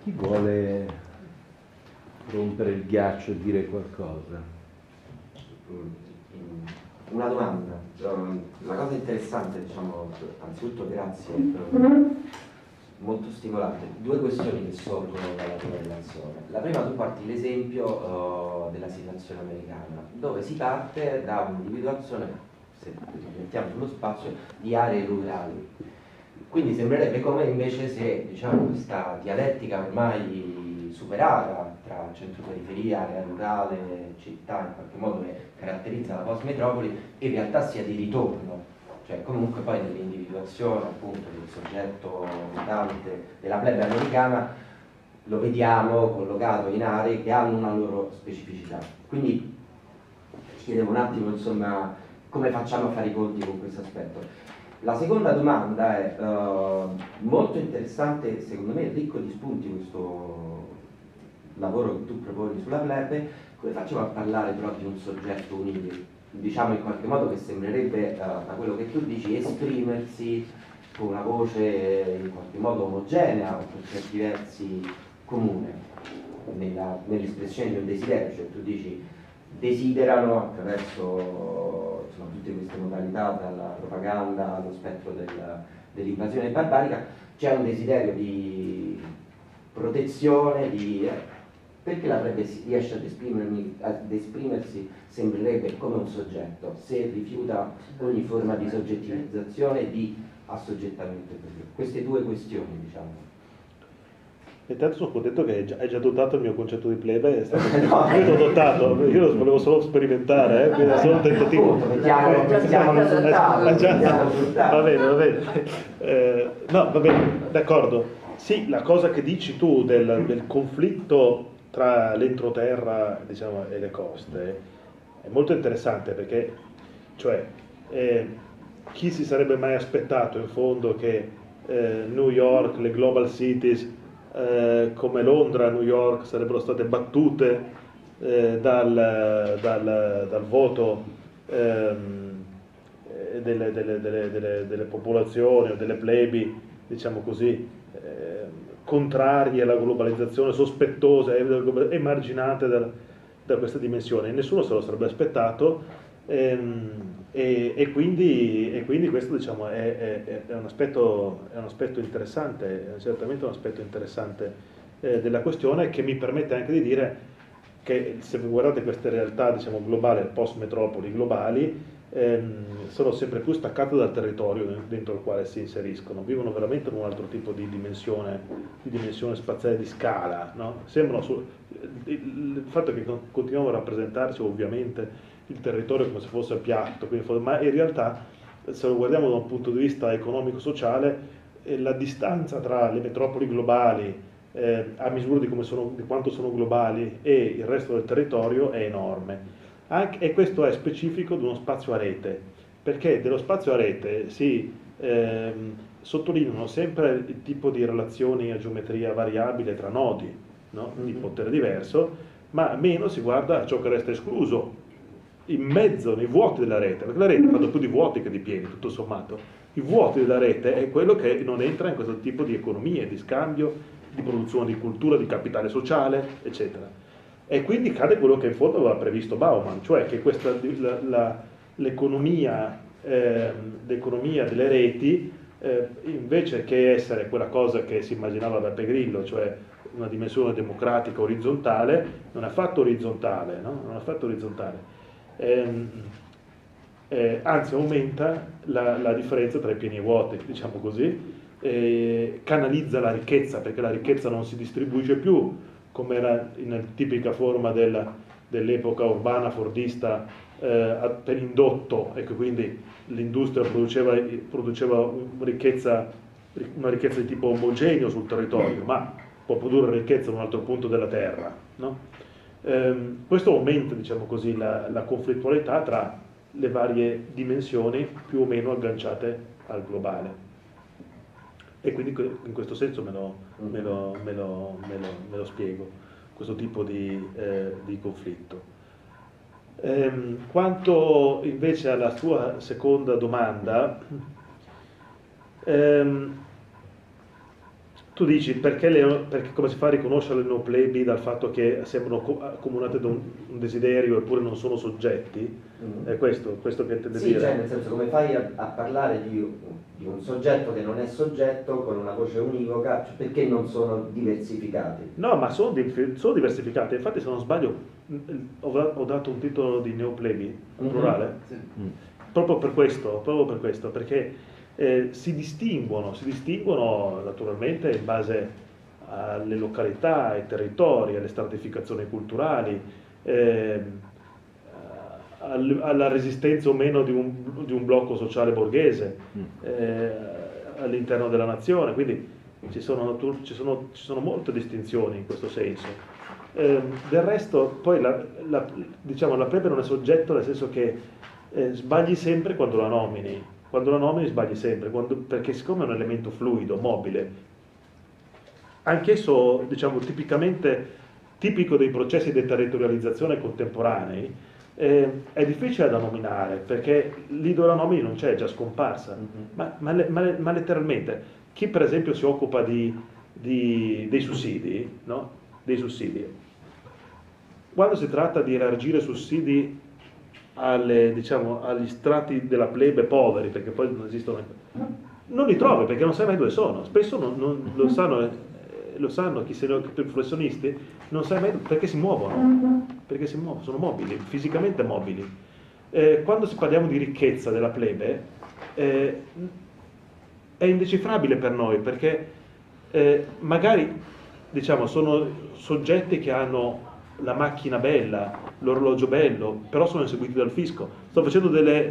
Chi vuole rompere il ghiaccio e dire qualcosa? Una domanda. La cosa interessante, diciamo, anzitutto grazie, molto stimolante. Due questioni che sorgono dalla tua relazione. La prima, tu parti l'esempio della situazione americana, dove si parte da un'individuazione, se mettiamo sullo spazio, di aree rurali. Quindi sembrerebbe come invece se, diciamo, questa dialettica ormai superata tra centro-periferia, area rurale, città, in qualche modo che caratterizza la post-metropoli, in realtà sia di ritorno. Cioè comunque poi nell'individuazione appunto del soggetto mutante della plebe americana lo vediamo collocato in aree che hanno una loro specificità. Quindi ti chiedevo un attimo, insomma, come facciamo a fare i conti con questo aspetto. La seconda domanda è molto interessante, secondo me ricco di spunti questo lavoro che tu proponi sulla plebe. Come facciamo a parlare però di un soggetto unito, diciamo in qualche modo che sembrerebbe, da quello che tu dici, esprimersi con una voce in qualche modo omogenea o per certi versi comune nell'espressione di un desiderio, cioè tu dici desiderano attraverso insomma, tutte queste modalità, dalla propaganda allo spettro dell'invasione barbarica, c'è un desiderio di protezione, perché la plebe riesce ad esprimersi sembrerebbe come un soggetto, se rifiuta ogni forma di soggettivizzazione e di assoggettamento. Queste due questioni, diciamo. E tanto sono contento che hai già adottato il mio concetto di plebe, no, io l'ho adottato, io lo volevo solo sperimentare, quindi è solo un tentativo. Va bene. No, va bene, d'accordo. Sì, la cosa che dici tu del conflitto tra l'entroterra, diciamo, e le coste è molto interessante perché, cioè, chi si sarebbe mai aspettato in fondo che New York, le global cities come Londra, New York sarebbero state battute dal voto delle popolazioni o delle plebi, diciamo così, contrarie alla globalizzazione, sospettose, emarginate da questa dimensione. Nessuno se lo sarebbe aspettato, e quindi questo, diciamo, è un aspetto interessante, certamente un aspetto interessante della questione, che mi permette anche di dire che se guardate queste realtà, diciamo, globali, post-metropoli globali, sono sempre più staccate dal territorio dentro il quale si inseriscono, vivono veramente in un altro tipo di dimensione spaziale, di scala, no? Il fatto che continuiamo a rappresentarci ovviamente il territorio come se fosse piatto, ma in realtà se lo guardiamo da un punto di vista economico-sociale, la distanza tra le metropoli globali a misura di quanto sono globali e il resto del territorio è enorme. E questo è specifico di uno spazio a rete, perché dello spazio a rete si sottolineano sempre il tipo di relazioni a geometria variabile tra nodi, no? Di potere diverso, ma meno si guarda a ciò che resta escluso in mezzo, nei vuoti della rete, perché la rete fa più di vuoti che di pieni, tutto sommato. I vuoti della rete è quello che non entra in questo tipo di economie, di scambio, di produzione di cultura, di capitale sociale, eccetera. E quindi cade quello che in fondo aveva previsto Bauman, cioè che l'economia delle reti, invece che essere quella cosa che si immaginava Beppe Grillo, cioè una dimensione democratica orizzontale, non è affatto orizzontale, no? Non è affatto orizzontale. Anzi aumenta la differenza tra i pieni e i vuoti, diciamo così, canalizza la ricchezza, perché la ricchezza non si distribuisce più come era in tipica forma dell'epoca urbana fordista per indotto, e che quindi l'industria produceva una ricchezza di tipo omogeneo sul territorio, ma può produrre ricchezza in un altro punto della terra, no? Questo aumenta, diciamo così, la conflittualità tra le varie dimensioni più o meno agganciate al globale, e quindi in questo senso me lo spiego, questo tipo di conflitto. Quanto invece alla tua seconda domanda, tu tu dici perché, perché come si fa a riconoscere le neoplebi dal fatto che sembrano accomunate da un desiderio eppure non sono soggetti? È questo che intende Sì, dire? cioè nel senso, come fai a parlare di un soggetto che non è soggetto con una voce univoca, cioè, perché non sono diversificati? No, ma sono diversificate. Infatti, se non sbaglio, ho dato un titolo di neoplebi, plurale, Sì. proprio per questo, perché si distinguono naturalmente in base alle località, ai territori, alle stratificazioni culturali, alla resistenza o meno di un blocco sociale borghese all'interno della nazione, quindi ci sono molte distinzioni in questo senso. Del resto poi diciamo, la plebe non è soggetto, nel senso che sbagli sempre quando la nomini sbagli sempre, perché siccome è un elemento fluido, mobile, anch'esso diciamo tipico dei processi di territorializzazione contemporanei, è difficile da nominare, perché lì dove la nomini non c'è, è già scomparsa. Ma letteralmente, chi per esempio si occupa dei sussidi, no? Dei sussidi, quando si tratta di elargire sussidi agli strati della plebe poveri, perché poi non esistono, non li trovi perché non sai mai dove sono, spesso non lo sanno chi se ne occupa, i professionisti, non sai mai perché si muovono, sono mobili, fisicamente mobili. Quando parliamo di ricchezza della plebe, è indecifrabile per noi, perché magari diciamo sono soggetti che hanno la macchina bella, l'orologio bello, però sono inseguiti dal fisco. Sto dicendo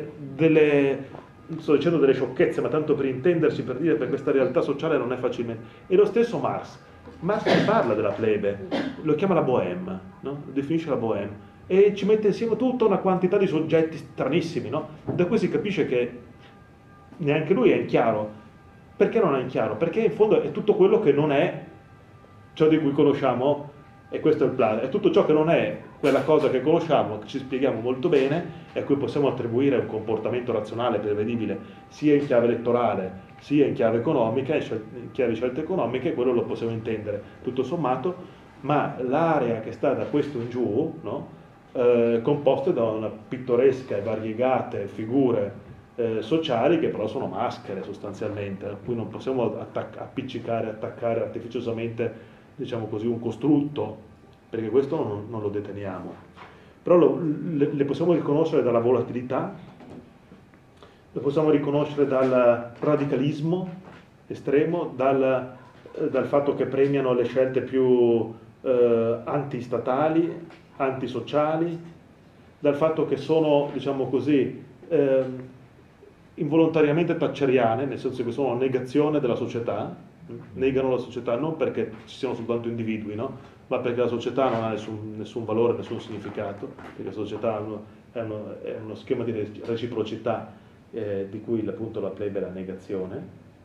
delle sciocchezze, ma tanto per intenderci, per dire che questa realtà sociale non è facilmente. E lo stesso Marx parla della plebe, lo chiama la bohème, no? Lo definisce la bohème, e ci mette insieme tutta una quantità di soggetti stranissimi, no? Da cui si capisce che neanche lui è in chiaro. Perché non è in chiaro? Perché in fondo è tutto quello che non è ciò di cui conosciamo, e questo è il plan, è tutto ciò che non è quella cosa che conosciamo, che ci spieghiamo molto bene e a cui possiamo attribuire un comportamento razionale prevedibile sia in chiave elettorale sia in chiave economica, in chiave di scelte economiche, quello lo possiamo intendere tutto sommato, ma l'area che sta da questo in giù, no? Composta da una pittoresca e variegate figure sociali che però sono maschere sostanzialmente, a cui non possiamo attaccare artificiosamente, diciamo così, un costrutto, perché questo non lo deteniamo. Però le possiamo riconoscere dalla volatilità, le possiamo riconoscere dal radicalismo estremo, dal fatto che premiano le scelte più antistatali, antisociali, dal fatto che sono, diciamo così, involontariamente thatcheriane, nel senso che sono negazione della società, negano la società non perché ci siano soltanto individui, no? Ma perché la società non ha nessun valore, nessun significato, perché la società è uno schema di reciprocità di cui appunto la plebe è la negazione.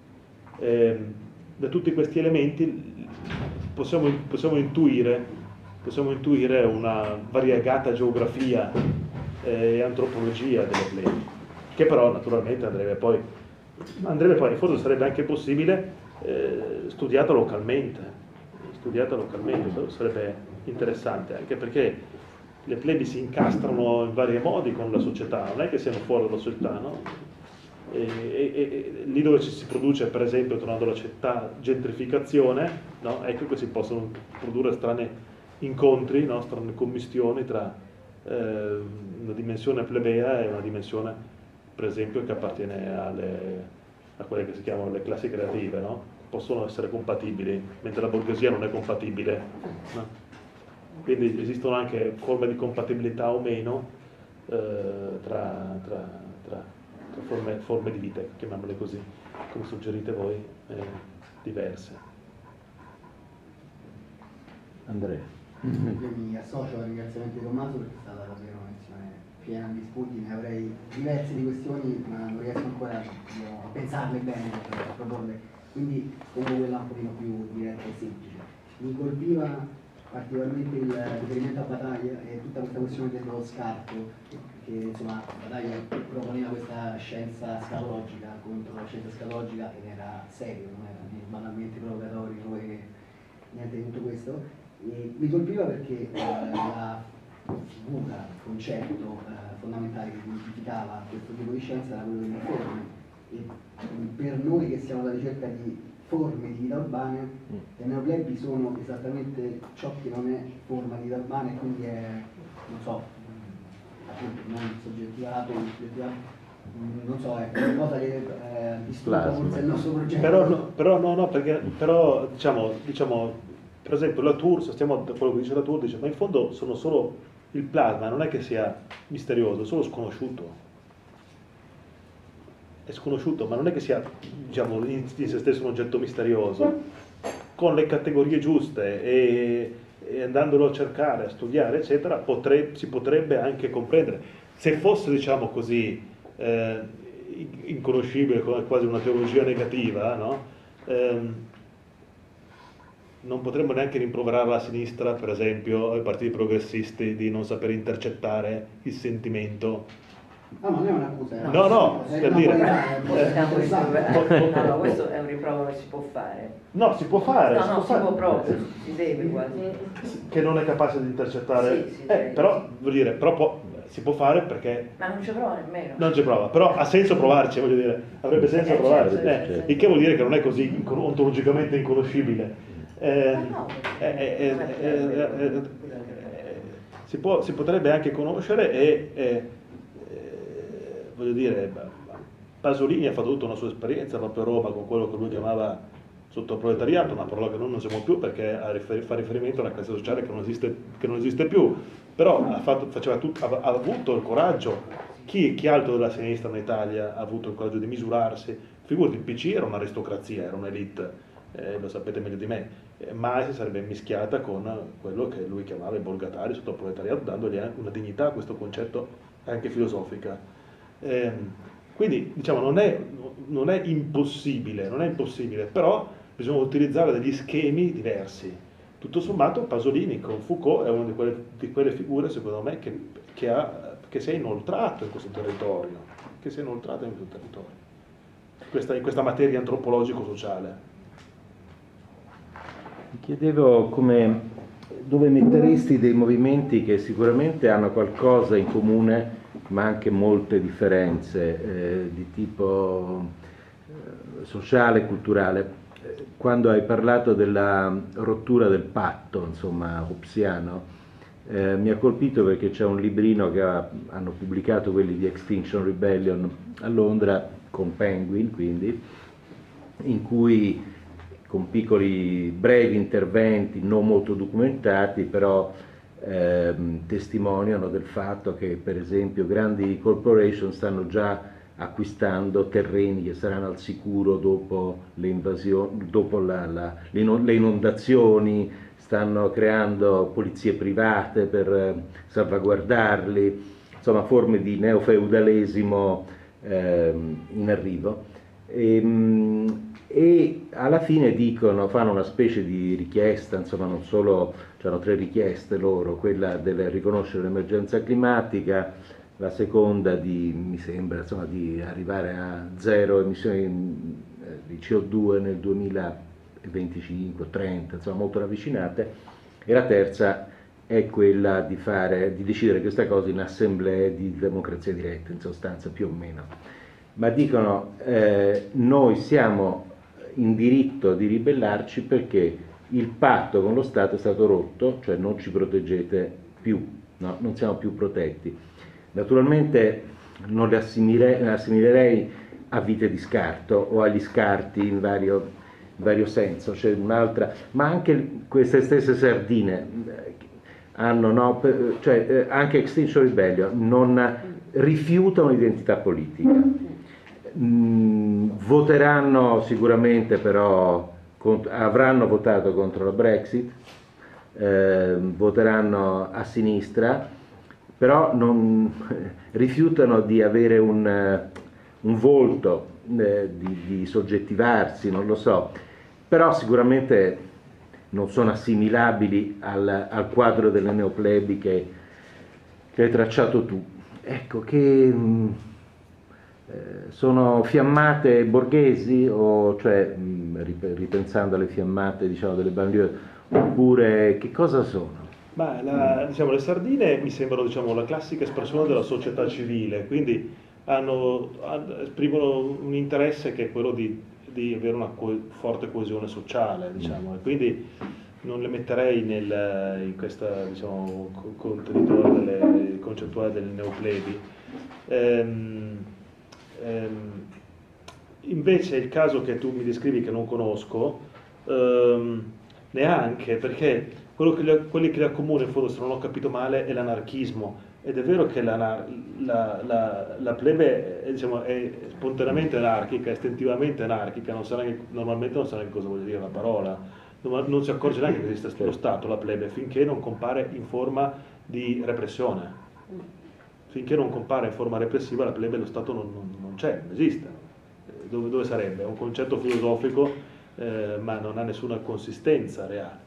Da tutti questi elementi possiamo intuire una variegata geografia e antropologia delle plebi, che però naturalmente andrebbe poi, forse sarebbe anche possibile studiata localmente, sarebbe interessante, anche perché le plebi si incastrano in vari modi con la società, non è che siano fuori dalla società, no? E lì dove si produce, per esempio, tornando alla città, gentrificazione, no? Ecco che si possono produrre strani incontri, no? Strane commistioni tra una dimensione plebea e una dimensione, per esempio, che appartiene a quelle che si chiamano le classi creative, no? Possono essere compatibili, mentre la borghesia non è compatibile, no? Quindi esistono anche forme di compatibilità o meno tra forme di vita, chiamiamole così, come suggerite voi, diverse. Andrea. Io mi associo al ringraziamento di Tommaso perché è stata davvero una lezione piena di spunti, ne avrei diverse di questioni ma non riesco ancora a pensarle bene per proporle, quindi pongo quella un pochino più diretta e semplice. Mi colpiva particolarmente il riferimento a Battaglia e tutta questa questione dello scarto, che insomma Battaglia proponeva questa scienza scatologica contro la scienza scatologica, che era serio, non era né banalmente provocatorico e niente di tutto questo. E mi colpiva perché la figura, il concetto fondamentale che identificava questo tipo di scienza era quello delle forme, e per noi che siamo alla ricerca di forme di vita urbane, le neoplebi sono esattamente ciò che non è forma di vita urbana, e quindi è, non so, appunto, non soggettivato, non so, è qualcosa che disturba forse il nostro progetto. Però diciamo, per esempio la Tour, stiamo da quello che dice la Tour, dice, ma in fondo sono solo il plasma, non è che sia misterioso, è solo sconosciuto. È sconosciuto, ma non è che sia, diciamo, in se stesso un oggetto misterioso. Con le categorie giuste e andandolo a cercare, a studiare, eccetera, si potrebbe anche comprendere. Se fosse, diciamo così, inconoscibile, quasi una teologia negativa, no? Non potremmo neanche rimproverare la sinistra, per esempio, ai partiti progressisti di non saper intercettare il sentimento. No, non è un'accusa. No, per dire. No, questo è un rimprovero che si può fare. No, si può fare. No, si può proprio, si deve quasi. Che non è capace di intercettare. Sì, però, vuol dire, si può fare perché... Ma non ci prova nemmeno. Non ci prova, però ha senso provarci, voglio dire, avrebbe senso provarci. Certo. Il che vuol dire che non è così ontologicamente inconoscibile. Si potrebbe anche conoscere voglio dire, Pasolini ha fatto tutta una sua esperienza proprio a Roma con quello che lui chiamava sottoproletariato, una parola che noi non usiamo più perché fa riferimento a una classe sociale che non esiste più, però ha avuto il coraggio, chi altro della sinistra in Italia ha avuto il coraggio di misurarsi, figurati, il PC era un'aristocrazia, era un'elite, lo sapete meglio di me, mai si sarebbe mischiata con quello che lui chiamava i borgatari, sottoproletariato, dandogli una dignità a questo concetto anche filosofica. Quindi diciamo non è impossibile, però bisogna utilizzare degli schemi diversi. Tutto sommato Pasolini con Foucault è una di quelle figure, secondo me, che si è inoltrato in questo territorio, in questa materia antropologico-sociale. Mi chiedevo dove metteresti dei movimenti che sicuramente hanno qualcosa in comune, ma anche molte differenze di tipo sociale e culturale. Quando hai parlato della rottura del patto, insomma, hobbesiano, mi ha colpito perché c'è un librino che hanno pubblicato quelli di Extinction Rebellion a Londra, con Penguin, quindi, in cui con piccoli brevi interventi non molto documentati, però testimoniano del fatto che per esempio grandi corporation stanno già acquistando terreni che saranno al sicuro dopo le invasioni, dopo le inondazioni, stanno creando polizie private per salvaguardarli, insomma forme di neofeudalesimo in arrivo. E alla fine fanno una specie di richiesta, insomma non solo, c'erano 3 richieste loro, quella del riconoscere l'emergenza climatica, la seconda mi sembra, insomma, di arrivare a 0 emissioni di CO2 nel 2025-30, insomma molto ravvicinate, e la terza è quella di decidere questa cosa in assemblee di democrazia diretta, in sostanza, più o meno. Ma dicono noi siamo in diritto di ribellarci perché il patto con lo Stato è stato rotto, cioè non ci proteggete più, no? Non siamo più protetti. Naturalmente non le assimilerei a vite di scarto o agli scarti in vario senso, c'è un'altra, ma anche queste stesse sardine hanno, no? Cioè anche Extinction Rebellion non rifiutano l'identità politica. Voteranno sicuramente, però avranno votato contro la Brexit, voteranno a sinistra, però non rifiutano di avere un volto, di soggettivarsi, non lo so, però sicuramente non sono assimilabili al quadro delle neoplebi che hai tracciato tu. Ecco, che Sono fiammate borghesi, o cioè ripensando alle fiammate, diciamo, delle banlieue, oppure che cosa sono? Ma diciamo, le sardine mi sembrano, diciamo, la classica espressione della società civile, quindi esprimono un interesse che è quello di avere una forte coesione sociale, diciamo, e quindi non le metterei in questa, diciamo, contenitore concettuale del neoplebi. Invece il caso che tu mi descrivi, che non conosco, neanche, perché quelli che li accomuna, in fondo, se non ho capito male, è l'anarchismo. Ed è vero che la plebe diciamo, è spontaneamente anarchica, istintivamente anarchica, normalmente non sa neanche cosa voglia dire la parola, non si accorge neanche che esiste lo Stato, la plebe, finché non compare in forma di repressione. Finché non compare in forma repressiva, la plebe, lo Stato non c'è, non esiste. Dove sarebbe? È un concetto filosofico, ma non ha nessuna consistenza reale.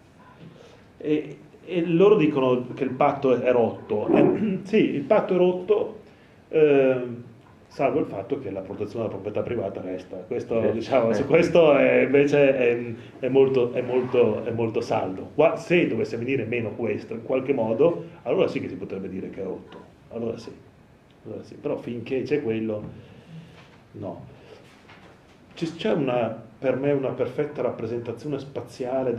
E loro dicono che il patto è rotto. Sì, il patto è rotto, salvo il fatto che la protezione della proprietà privata resta. Questo, diciamo, su questo invece è molto saldo. Se dovesse venire meno questo in qualche modo, allora sì che si potrebbe dire che è rotto. Allora sì. Però finché c'è quello, no. C'è per me una perfetta rappresentazione spaziale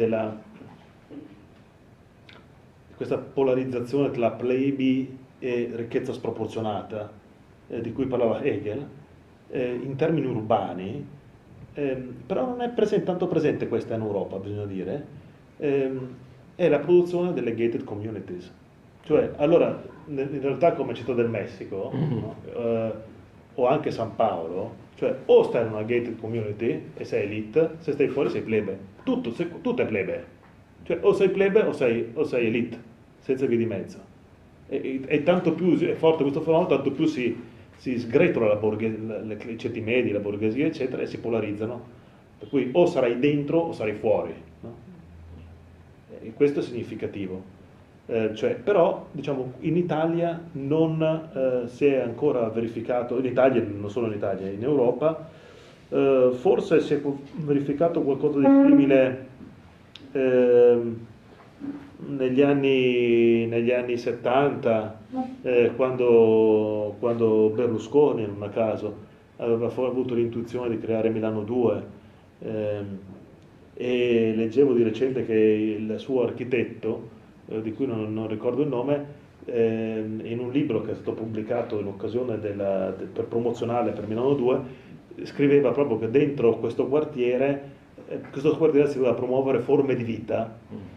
questa polarizzazione tra plebi e ricchezza sproporzionata, di cui parlava Hegel, in termini urbani, però non è tanto presente questa in Europa, bisogna dire, è la produzione delle gated communities. Cioè, allora, in realtà come città del Messico, no? O anche San Paolo, cioè o stai in una gated community e sei elite, se stai fuori sei plebe. Tutto è plebe. Cioè o sei plebe o sei elite, senza via di mezzo. E tanto più è forte questo fenomeno, tanto più si sgretola i ceti medi, la borghesia, eccetera, e si polarizzano. Per cui o sarai dentro o sarai fuori. No? E questo è significativo. Però diciamo, in Italia non si è ancora verificato, in Italia, non solo in Italia, in Europa, forse si è verificato qualcosa di simile negli anni 70, quando Berlusconi, non a caso, aveva avuto l'intuizione di creare Milano 2, e leggevo di recente che il suo architetto, di cui non ricordo il nome, in un libro che è stato pubblicato in occasione per promozionale per Milano 2, scriveva proprio che dentro questo quartiere si doveva promuovere forme di vita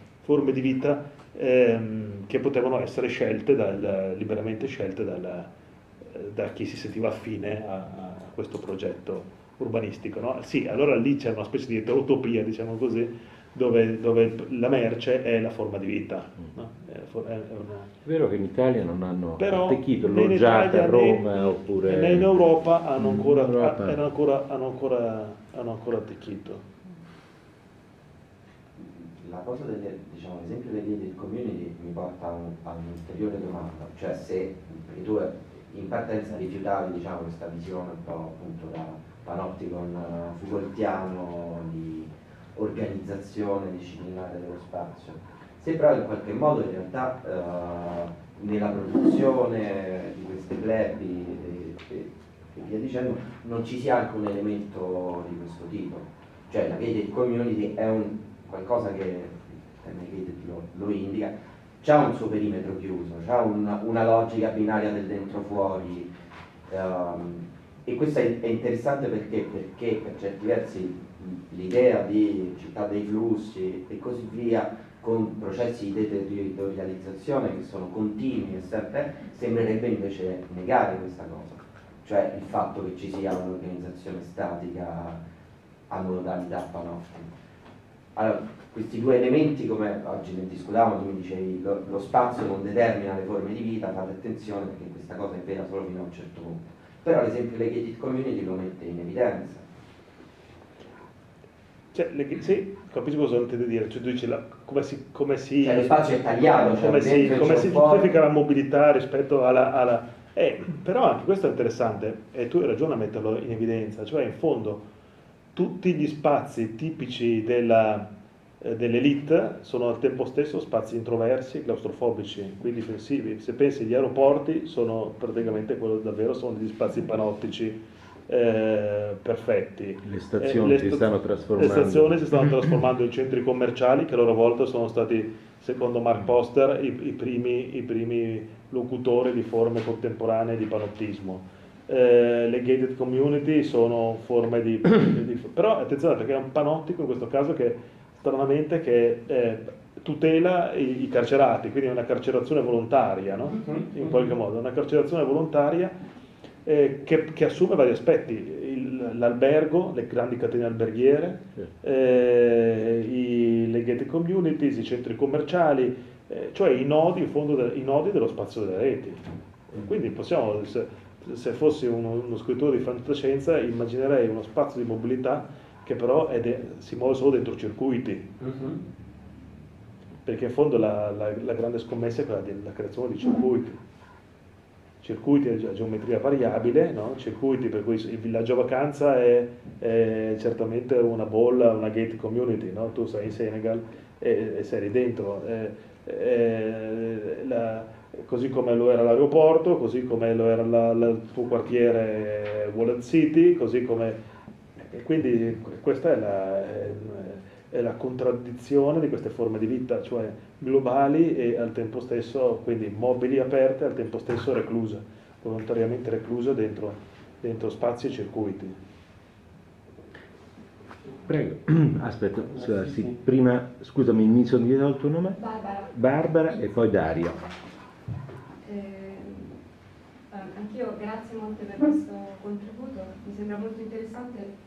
che potevano essere liberamente scelte da chi si sentiva affine a questo progetto urbanistico. No? Sì, allora lì c'è una specie di utopia, diciamo così, dove la merce è la forma di vita. No? È vero che in Italia non hanno però attecchito loggiate a Roma, oppure in Europa hanno ancora attecchito. La cosa diciamo, l'esempio delle gated community mi porta a un'ulteriore domanda, cioè se, perché tu in partenza rifiutavi, diciamo, questa visione un po' appunto da panopticon Foucaultiano di organizzazione disciplinare dello spazio, se però in qualche modo in realtà nella produzione di queste plebi e via dicendo non ci sia anche un elemento di questo tipo, cioè la gated community è qualcosa che lo indica, c'ha un suo perimetro chiuso, c'ha una logica binaria del dentro-fuori, e questo è interessante perché per certi versi l'idea di città dei flussi e così via, con processi di deterritorializzazione che sono continui e sempre, sembrerebbe invece negare questa cosa, cioè il fatto che ci sia un'organizzazione statica a modalità panoptica. Allora, questi due elementi, come oggi ne discutavamo, tu mi dicevi lo spazio non determina le forme di vita, fate attenzione perché questa cosa è vera solo fino a un certo punto, però l'esempio delle gated community lo mette in evidenza. Cioè, sì, capisco cosa intende dire, cioè tu dici come si cioè lo spazio è tagliato, come si giustifica la mobilità rispetto alla Però anche questo è interessante, e tu hai ragione a metterlo in evidenza, cioè in fondo tutti gli spazi tipici dell'elite sono al tempo stesso spazi introversi, claustrofobici, quindi difensivi. Se pensi agli aeroporti, sono praticamente quello davvero, sono degli spazi panottici perfetti. Le stazioni si stanno trasformando. Le stazioni si stanno trasformando in centri commerciali che a loro volta sono stati, secondo Mark Poster, i primi locutori di forme contemporanee di panottismo. Le gated community sono forme di però attenzione, perché è un panottico in questo caso che stranamente tutela i carcerati, quindi è una carcerazione volontaria, no? In qualche modo, una carcerazione volontaria che assume vari aspetti, l'albergo, le grandi catene alberghiere, le gated communities, i centri commerciali, cioè i nodi, in fondo, i nodi dello spazio delle reti. Quindi possiamo, se fossi uno scrittore di fantascienza, immaginerei uno spazio di mobilità che però si muove solo dentro circuiti. Perché in fondo la grande scommessa è quella della creazione di circuiti a geometria variabile, no? Circuiti per cui il villaggio vacanza è certamente una bolla, una gate community, no? Tu sei in Senegal e sei dentro, così come lo era l'aeroporto, così come lo era il tuo quartiere Wallet City, così come... E quindi questa è la contraddizione di queste forme di vita, cioè globali e al tempo stesso, quindi mobili, aperte, al tempo stesso recluse, volontariamente recluse dentro spazi e circuiti. Prego, aspetta, sì, prima, scusami, mi sono dimenticato il tuo nome? Barbara e poi Dario. Anch'io grazie molte per questo contributo, mi sembra molto interessante.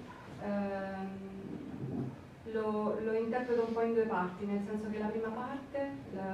Lo interpreto un po' in due parti, nel senso che la prima parte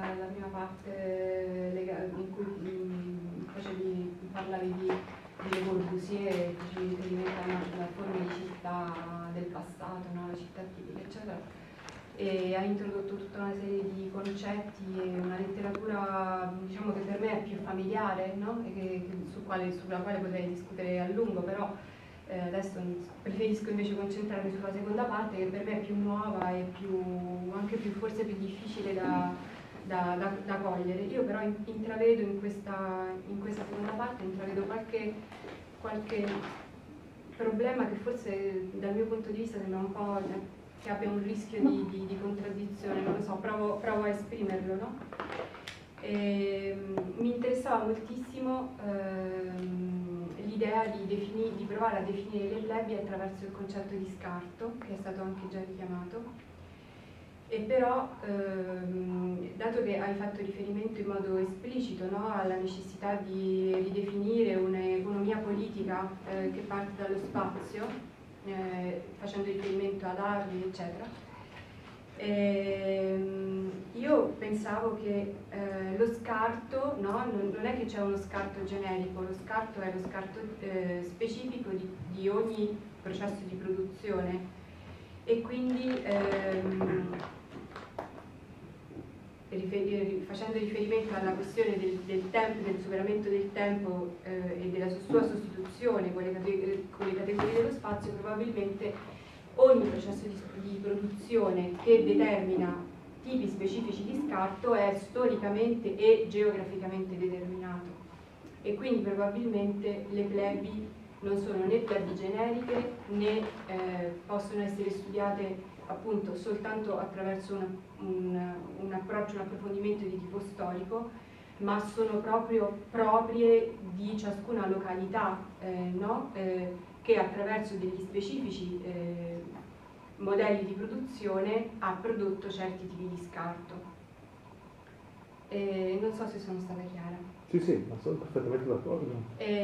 in cui parlavi di Le Corbusier, facevi riferimento alla forma di città del passato, no? La città tipica, eccetera, e ha introdotto tutta una serie di concetti e una letteratura, diciamo, che per me è più familiare, no? E sulla quale potrei discutere a lungo, però adesso preferisco invece concentrarmi sulla seconda parte, che per me è più nuova e forse più difficile da cogliere. Io però intravedo in questa seconda parte qualche problema che forse dal mio punto di vista sembra un po' che abbia un rischio di contraddizione, non lo so, provo a esprimerlo, no? Mi interessava moltissimo l'idea di provare a definire le plebi attraverso il concetto di scarto, che è stato anche già richiamato, e però dato che hai fatto riferimento in modo esplicito, no, alla necessità di ridefinire un'economia politica che parte dallo spazio, facendo riferimento ad Harvey, eccetera, io pensavo che lo scarto, no, non è che c'è uno scarto generico, lo scarto è lo scarto specifico di ogni processo di produzione, e quindi facendo riferimento alla questione del tempo, del superamento del tempo e della sua sostituzione con le categorie dello spazio, probabilmente ogni processo di produzione che determina tipi specifici di scarto è storicamente e geograficamente determinato, e quindi probabilmente le plebi non sono né plebi generiche né possono essere studiate appunto soltanto attraverso un approccio, un approfondimento di tipo storico, ma sono proprio proprie di ciascuna località, no? Che attraverso degli specifici modelli di produzione ha prodotto certi tipi di scarto. Non so se sono stata chiara. Sì, ma sono perfettamente d'accordo.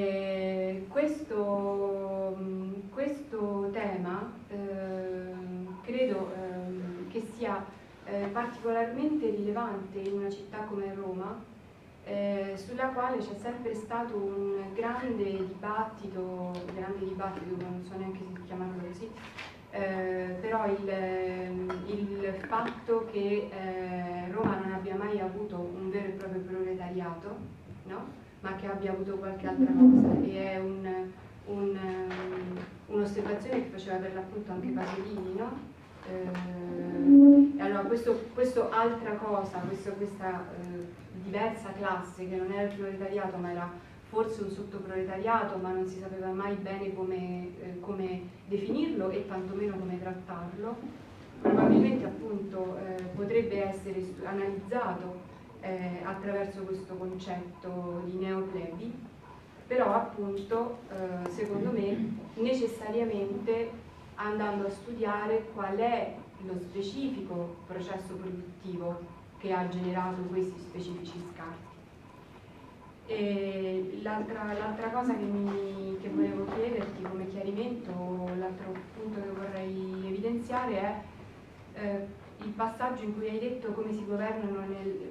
Questo tema credo che sia particolarmente rilevante in una città come Roma, sulla quale c'è sempre stato un grande dibattito, non so neanche se chiamarlo così, però il fatto che Roma non abbia mai avuto un vero e proprio proletariato, no? ma che abbia avuto qualche altra cosa, e è un'osservazione che faceva per l'appunto anche Pasolini, no? E allora questo altra cosa, questa diversa classe che non era il proletariato ma era forse un sottoproletariato, ma non si sapeva mai bene come definirlo e tantomeno come trattarlo, probabilmente appunto potrebbe essere analizzato attraverso questo concetto di neoplebi, però appunto secondo me necessariamente andando a studiare qual è lo specifico processo produttivo che ha generato questi specifici scarti. E l'altra cosa che volevo chiederti come chiarimento, l'altro punto che vorrei evidenziare è il passaggio in cui hai detto come si governano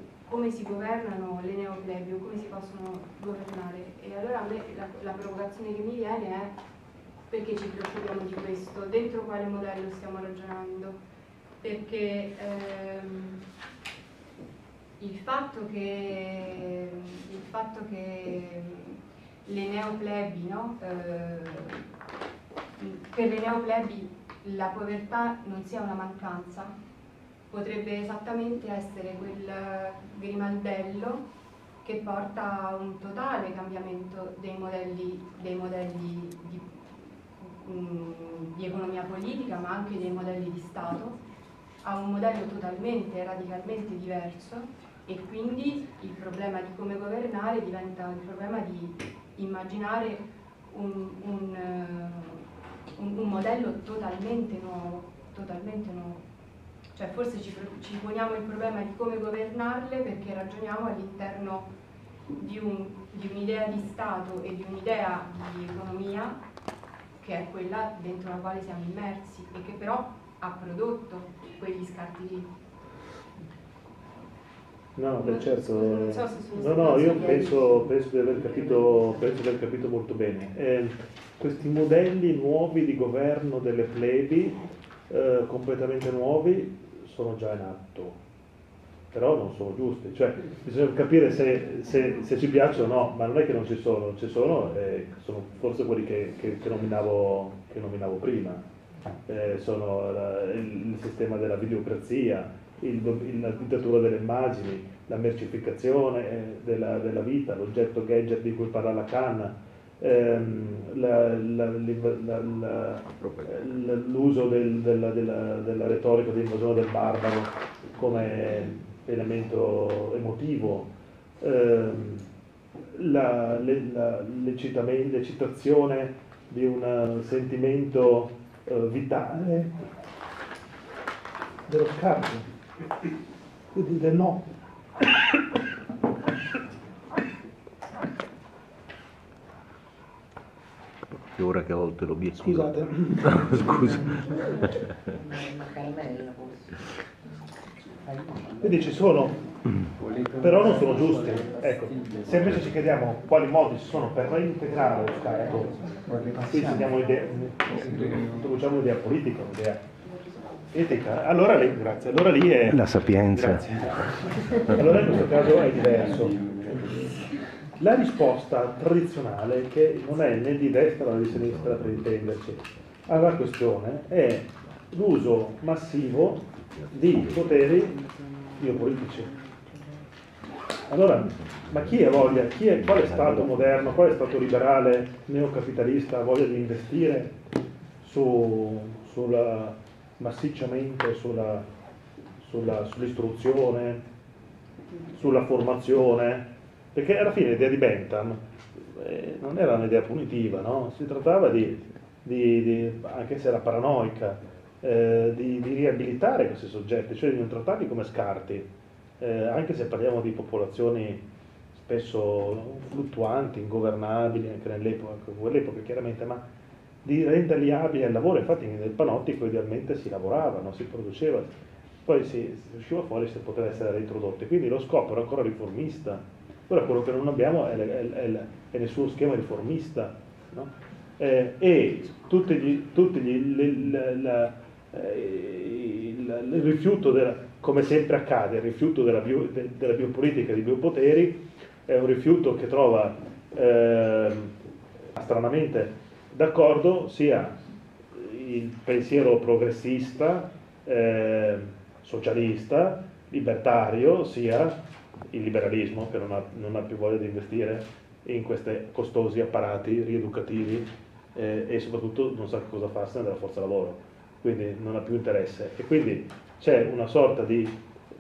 le neoplebi o come si possono governare. E allora a me la provocazione che mi viene è: perché ci preoccupiamo di questo? Dentro quale modello stiamo ragionando? Perché il fatto che le neoplebi, no? Per le neoplebi la povertà non sia una mancanza, potrebbe esattamente essere quel grimaldello che porta a un totale cambiamento dei modelli di economia politica, ma anche dei modelli di Stato, a un modello totalmente, radicalmente diverso, e quindi il problema di come governare diventa il problema di immaginare un modello totalmente nuovo. Cioè forse ci poniamo il problema di come governarle perché ragioniamo all'interno di un'idea di Stato e di un'idea di economia che è quella dentro la quale siamo immersi e che però ha prodotto quegli scarti lì. No, beh, certo. Non so se sono No, io spiegazioni. penso di aver capito molto bene. Questi modelli nuovi di governo delle plebi, completamente nuovi, sono già in atto, però non sono giusti. Cioè, bisogna capire se ci piacciono o no, ma non è che non ci sono, sono forse quelli che nominavo prima. Sono il sistema della videocrazia, la dittatura delle immagini, la mercificazione della vita, l'oggetto gadget di cui parla Lacan, l'uso della retorica di invasione del barbaro come elemento emotivo, l'eccitazione di un sentimento vitale dello scarto, quindi del no. Che ora che a volte l'obiettivo. Scusate. Scusa. Quindi ci sono, però non sono giusti. Ecco, se invece ci chiediamo quali modi ci sono per reintegrare lo scarto, qui introduciamo un'idea politica, un'idea etica, allora lì è La sapienza. Grazie. Allora in questo caso è diverso. La risposta tradizionale, che non è né di destra né di sinistra per intenderci, alla questione è l'uso massivo di poteri biopolitici. Allora, ma quale Stato moderno, quale Stato liberale, neocapitalista ha voglia di investire massicciamente sull'istruzione, sulla formazione? Perché alla fine l'idea di Bentham non era un'idea punitiva, no? Si trattava anche se era paranoica, di riabilitare questi soggetti, cioè di non trattarli come scarti, anche se parliamo di popolazioni spesso fluttuanti, ingovernabili, anche quell'epoca chiaramente, ma di renderli abili al lavoro. Infatti nel panottico idealmente si lavorava, non si produceva, poi si usciva fuori se poteva essere reintrodotto, quindi lo scopo era ancora riformista. Ora quello che non abbiamo è nel suo schema riformista, no? E il rifiuto come sempre accade, il rifiuto della biopolitica e dei biopoteri è un rifiuto che trova stranamente d'accordo sia il pensiero progressista, socialista, libertario, sia il liberalismo, che non ha più voglia di investire in questi costosi apparati rieducativi e soprattutto non sa cosa farsene della forza lavoro, quindi non ha più interesse. E quindi c'è una sorta di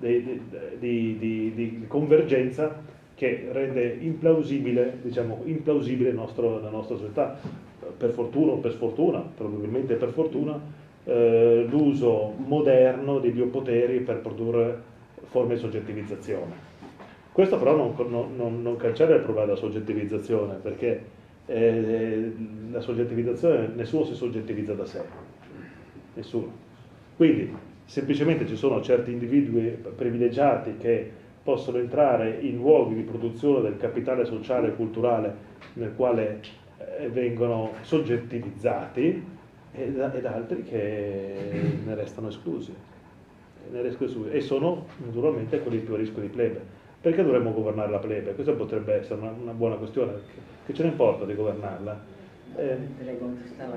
convergenza che rende implausibile, diciamo, implausibile la nostra società, per fortuna o per sfortuna, probabilmente per fortuna, l'uso moderno dei biopoteri per produrre forme di soggettivizzazione. Questo però non cancella il problema della soggettivizzazione, perché la soggettivizzazione, nessuno si soggettivizza da sé, nessuno. Quindi semplicemente ci sono certi individui privilegiati che possono entrare in luoghi di produzione del capitale sociale e culturale nel quale vengono soggettivizzati ed altri che ne restano esclusi. E sono naturalmente quelli più a rischio di plebe. Perché dovremmo governare la plebe? Questa potrebbe essere una buona questione. Che ce ne importa di governarla? Lei contestava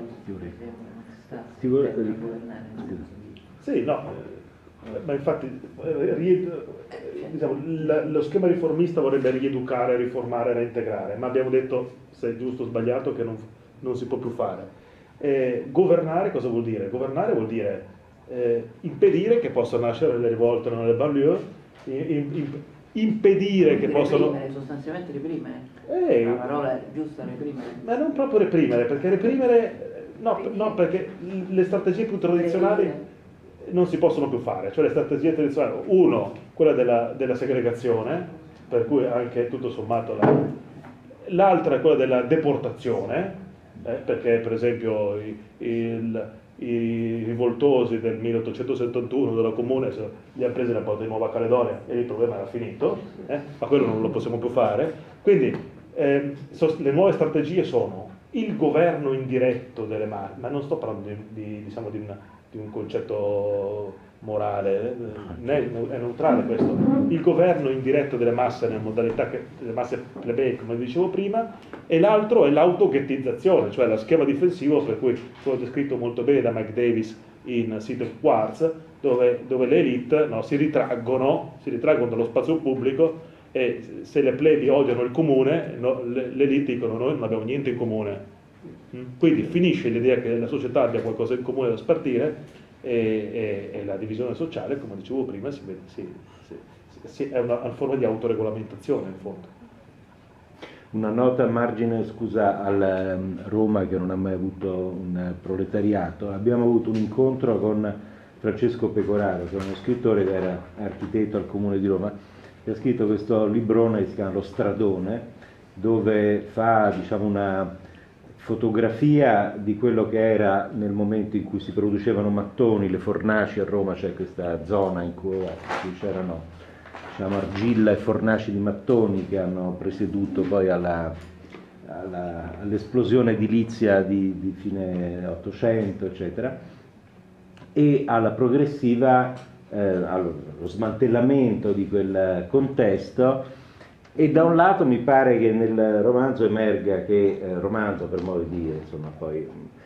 Sì, no, ma infatti diciamo, lo schema riformista vorrebbe rieducare, riformare, reintegrare, ma abbiamo detto, se è giusto o sbagliato, che non si può più fare. Governare cosa vuol dire? Governare vuol dire impedire che possano nascere le rivolte nelle banlieue, impedire che possano... sostanzialmente reprimere. La parola è giusta, reprimere. Ma non proprio reprimere, perché reprimere... No, perché le strategie più tradizionali non si possono più fare. Cioè le strategie tradizionali, uno, quella della segregazione, per cui anche tutto sommato l'altra è quella della deportazione, perché per esempio i rivoltosi del 1871 della Comune li hanno presi nella porta di Nuova Caledonia e il problema era finito, ma quello non lo possiamo più fare. Quindi le nuove strategie sono il governo indiretto delle masse, ma non sto parlando di un concetto morale, è neutrale questo, il governo indiretto delle masse nelle modalità delle masse plebee, come dicevo prima, e l'altro è l'autoghettizzazione, cioè lo schema difensivo, per cui fu descritto molto bene da Mike Davis in City of Quartz, dove le elite si ritraggono dallo spazio pubblico, e se le plebi odiano il comune, le elite dicono noi non abbiamo niente in comune. Quindi finisce l'idea che la società abbia qualcosa in comune da spartire, e la divisione sociale, come dicevo prima, è una forma di autoregolamentazione in fondo. Una nota a margine, scusa, al Roma, che non ha mai avuto un proletariato. Abbiamo avuto un incontro con Francesco Pecoraro, che è uno scrittore che era architetto al Comune di Roma, che ha scritto questo librone che si chiama Lo Stradone, dove fa, diciamo, una fotografia di quello che era nel momento in cui si producevano mattoni, le fornaci a Roma. C'è questa zona in cui c'erano, diciamo, argilla e fornaci di mattoni che hanno presieduto poi all'esplosione edilizia di fine 800, eccetera, e alla progressiva, allo smantellamento di quel contesto. E da un lato mi pare che nel romanzo emerga che, romanzo per modo di dire, insomma, poi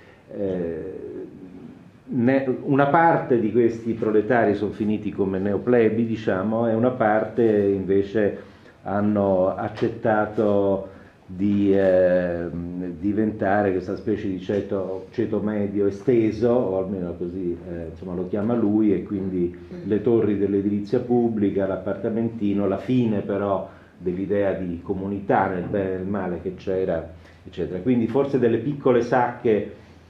una parte di questi proletari sono finiti come neoplebi, diciamo, e una parte invece hanno accettato di diventare questa specie di ceto medio esteso, o almeno così insomma lo chiama lui, e quindi le torri dell'edilizia pubblica, l'appartamentino, la fine però dell'idea di comunità nel bene e nel male che c'era, eccetera. Quindi forse delle piccole sacche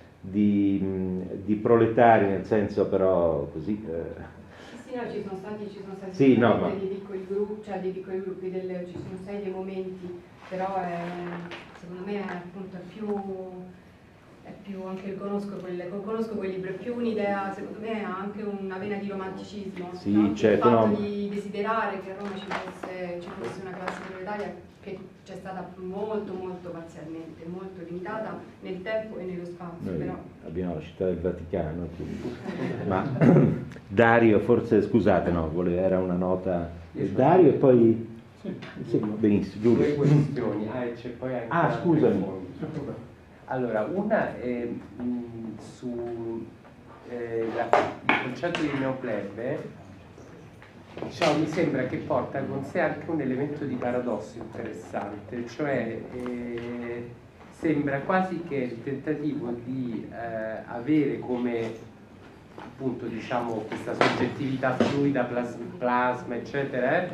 di proletari, nel senso però così... Sì, no, ci sono stati sì, no, dei piccoli gruppi, ci sono stati dei momenti, però secondo me appunto è più anche conosco quel libro, è più un'idea, secondo me ha anche una vena di romanticismo, sì, no? certo, Il fatto di desiderare che a Roma ci fosse una classe proletaria che c'è stata molto parzialmente, molto limitata nel tempo e nello spazio. Noi però abbiamo la città del Vaticano, quindi. Ma Dario, forse, scusate, no, era una nota. Dario e poi... Sì, benissimo, Giulio. Due questioni, e c'è poi anche un'altra Scusami. in fondo. Allora, una è su il concetto di neoplebe, diciamo, mi sembra che porta con sé anche un elemento di paradosso interessante, cioè sembra quasi che il tentativo di avere come appunto, diciamo, questa soggettività fluida, plasma, eccetera,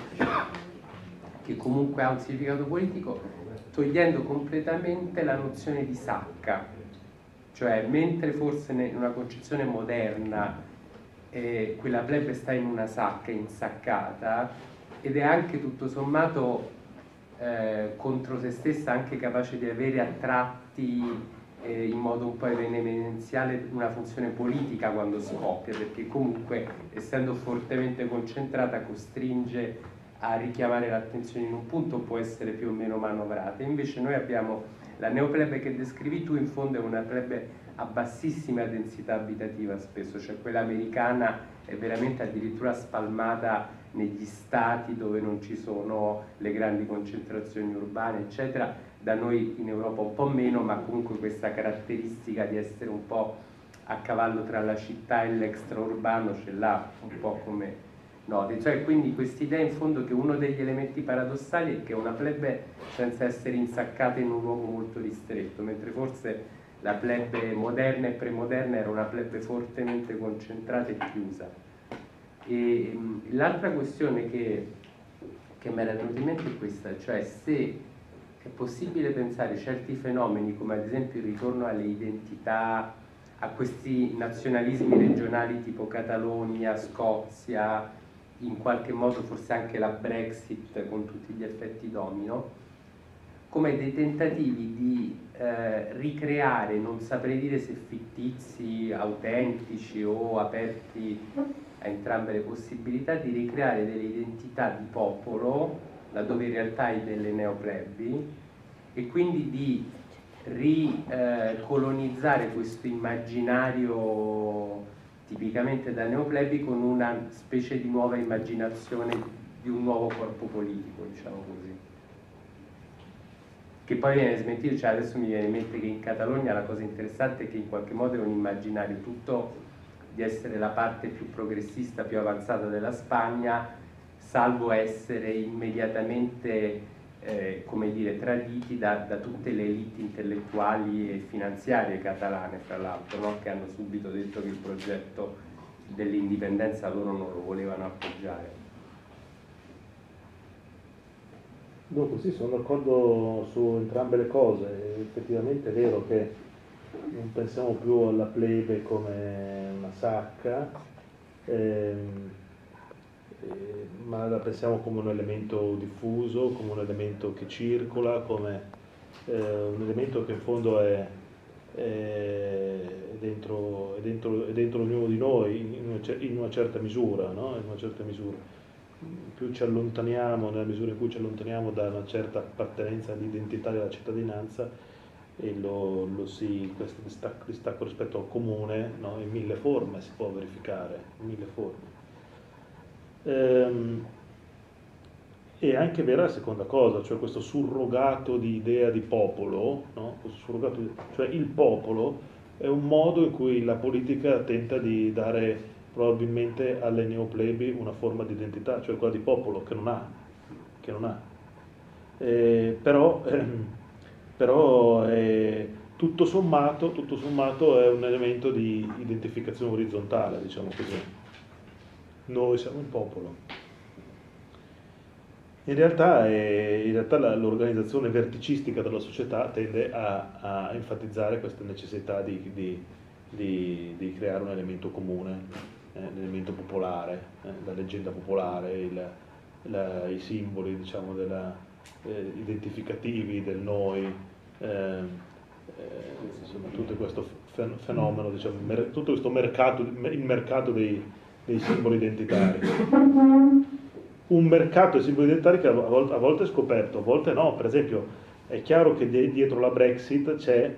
che comunque ha un significato politico, togliendo completamente la nozione di sacca, cioè mentre forse in una concezione moderna quella plebe sta in una sacca insaccata ed è anche tutto sommato contro se stessa anche capace di avere a tratti in modo un po' evidenziale una funzione politica quando scoppia, perché comunque essendo fortemente concentrata costringe a richiamare l'attenzione in un punto, può essere più o meno manovrata. Invece noi abbiamo la neoplebe che descrivi tu, in fondo è una plebe a bassissima densità abitativa spesso, cioè quella americana è veramente addirittura spalmata negli stati dove non ci sono le grandi concentrazioni urbane, eccetera. Da noi in Europa un po' meno, ma comunque questa caratteristica di essere un po' a cavallo tra la città e l'extraurbano ce l'ha un po' come noti. Cioè, quindi quest'idea in fondo che uno degli elementi paradossali è che una plebe senza essere insaccata in un luogo molto ristretto, mentre forse la plebe moderna e premoderna era una plebe fortemente concentrata e chiusa. E l'altra questione che mi era venuta in mente è questa, cioè se è possibile pensare certi fenomeni come ad esempio il ritorno alle identità, a questi nazionalismi regionali tipo Catalogna, Scozia, in qualche modo forse anche la Brexit con tutti gli effetti domino, come dei tentativi di ricreare, non saprei dire se fittizi, autentici o aperti a entrambe le possibilità, di ricreare delle identità di popolo laddove in realtà hai delle neoplebi, e quindi di ricolonizzare questo immaginario tipicamente da neoplebi con una specie di nuova immaginazione di un nuovo corpo politico, diciamo così. Che poi viene smentito, cioè adesso mi viene in mente che in Catalogna la cosa interessante è che in qualche modo è un immaginario tutto di essere la parte più progressista, più avanzata della Spagna, salvo essere immediatamente come dire, traditi da tutte le elite intellettuali e finanziarie catalane, fra l'altro, no? Che hanno subito detto che il progetto dell'indipendenza loro non lo volevano appoggiare. Dunque sì, sono d'accordo su entrambe le cose. Effettivamente è vero che non pensiamo più alla plebe come una sacca, ma la pensiamo come un elemento diffuso, come un elemento che circola, come un elemento che in fondo è dentro ognuno di noi in una certa misura, no? In una certa misura. Più ci allontaniamo, nella misura in cui ci allontaniamo da una certa appartenenza di identità della cittadinanza, e questo distacco rispetto al comune, no? In mille forme si può verificare, in mille forme. E anche vera la seconda cosa, cioè questo surrogato di idea di popolo, no? Questo surrogato cioè il popolo è un modo in cui la politica tenta di dare probabilmente alle neoplebi una forma di identità, cioè quella di popolo che non ha. Però tutto sommato è un elemento di identificazione orizzontale, diciamo così. Noi siamo un popolo. In realtà l'organizzazione verticistica della società tende a enfatizzare questa necessità di creare un elemento comune, un elemento popolare, la leggenda popolare, i simboli, diciamo, identificativi del noi, insomma, tutto questo fenomeno, diciamo, tutto questo mercato, il mercato dei simboli identitari. Un mercato di simboli identitari che a volte è scoperto, a volte no. Per esempio è chiaro che dietro la Brexit c'è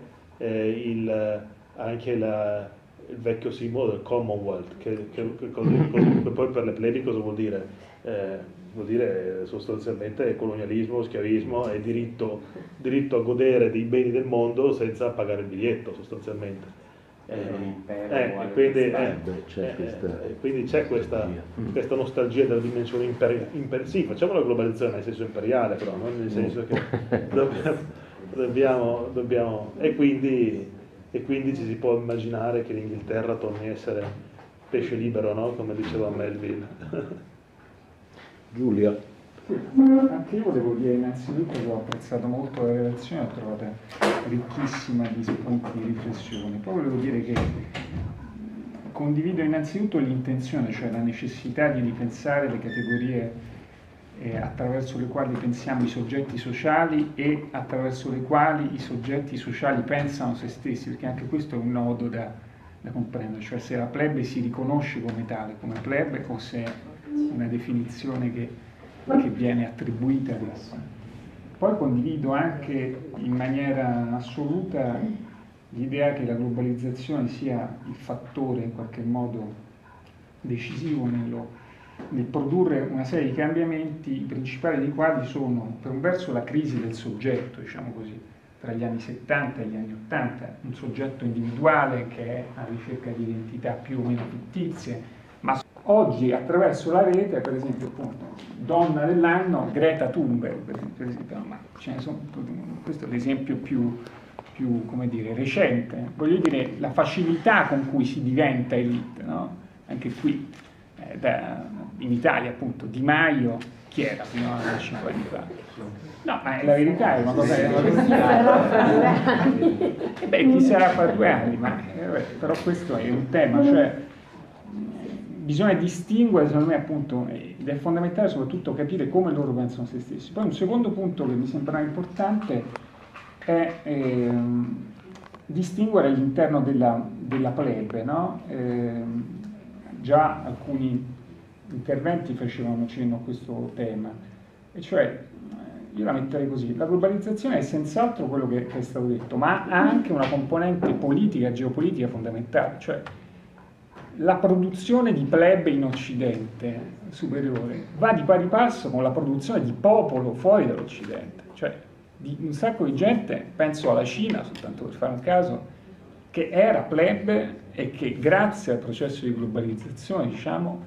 anche il vecchio simbolo del Commonwealth, che poi per le plebi cosa vuol dire? vuol dire sostanzialmente colonialismo, schiavismo e diritto a godere dei beni del mondo senza pagare il biglietto sostanzialmente. Quindi c'è questa nostalgia della dimensione imperiale. Sì, facciamo la globalizzazione nel senso imperiale, però non nel senso che dobbiamo e quindi ci si può immaginare che l'Inghilterra torni a essere pesce libero, no? Come diceva Melville. Giulia. Anche io volevo dire innanzitutto che ho apprezzato molto la relazione, l'ho trovata ricchissima di spunti di riflessione. Poi volevo dire che condivido innanzitutto l'intenzione, cioè la necessità di ripensare le categorie attraverso le quali pensiamo i soggetti sociali e attraverso le quali i soggetti sociali pensano se stessi, perché anche questo è un nodo da comprendere, cioè se la plebe si riconosce come tale, come plebe, o se è una definizione che viene attribuita ad essa. Poi condivido anche in maniera assoluta l'idea che la globalizzazione sia il fattore in qualche modo decisivo nel produrre una serie di cambiamenti, i principali dei quali sono per un verso la crisi del soggetto, diciamo così, tra gli anni 70 e gli anni 80, un soggetto individuale che è alla ricerca di identità più o meno fittizie, ma oggi attraverso la rete, per esempio, appunto, donna dell'anno Greta Thunberg, per esempio, ma ce ne sono, questo è l'esempio più come dire, recente. Voglio dire, la facilità con cui si diventa elite, no? Anche qui, in Italia, appunto, Di Maio, chi era fino a 5 anni fa? No, ma la verità è una cosa che... chi sarà fra 2 anni? Però questo è un tema, cioè... Bisogna distinguere, secondo me, appunto, ed è fondamentale soprattutto capire come loro pensano se stessi. Poi un secondo punto che mi sembra importante è distinguere all'interno della plebe, no? Già alcuni interventi facevano cenno a questo tema, e cioè, io la metterei così, la globalizzazione è senz'altro quello che è stato detto, ma ha anche una componente politica, geopolitica fondamentale, cioè la produzione di plebe in Occidente superiore va di pari passo con la produzione di popolo fuori dall'Occidente, cioè di un sacco di gente, penso alla Cina, soltanto per fare un caso, che era plebe e che grazie al processo di globalizzazione, diciamo,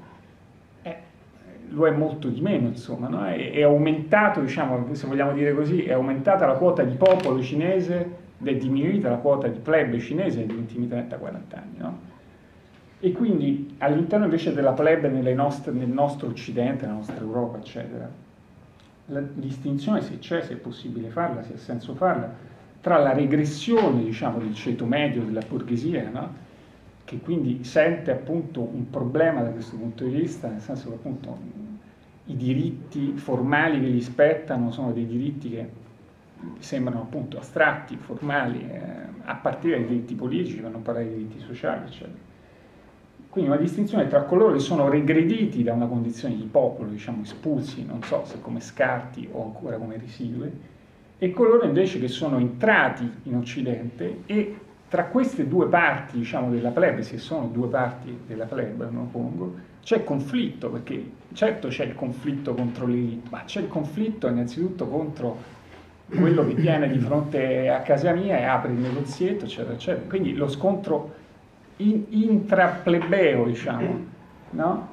lo è molto di meno, insomma, no? È aumentato, diciamo, se vogliamo dire così, è aumentata la quota di popolo cinese, ed è diminuita la quota di plebe cinese negli ultimi 30-40 anni, no? E quindi all'interno invece della plebe nel nostro Occidente, nella nostra Europa, eccetera, la distinzione, se c'è, se è possibile farla, se ha senso farla, tra la regressione, diciamo, del ceto medio della borghesia, no? Che quindi sente appunto un problema da questo punto di vista, nel senso che appunto i diritti formali che gli spettano sono dei diritti che sembrano appunto astratti, formali, a partire dai diritti politici, per non parlare dei diritti sociali, eccetera. Quindi una distinzione tra coloro che sono regrediti da una condizione di popolo, diciamo espulsi, non so se come scarti o ancora come residui, e coloro invece che sono entrati in Occidente, e tra queste due parti, diciamo, della plebe, se sono due parti della plebe, non pongo, c'è conflitto, perché certo c'è il conflitto contro l'elite, ma c'è il conflitto innanzitutto contro quello che viene di fronte a casa mia e apre il negozietto, eccetera, eccetera. Quindi lo scontro intraplebeo, diciamo, no?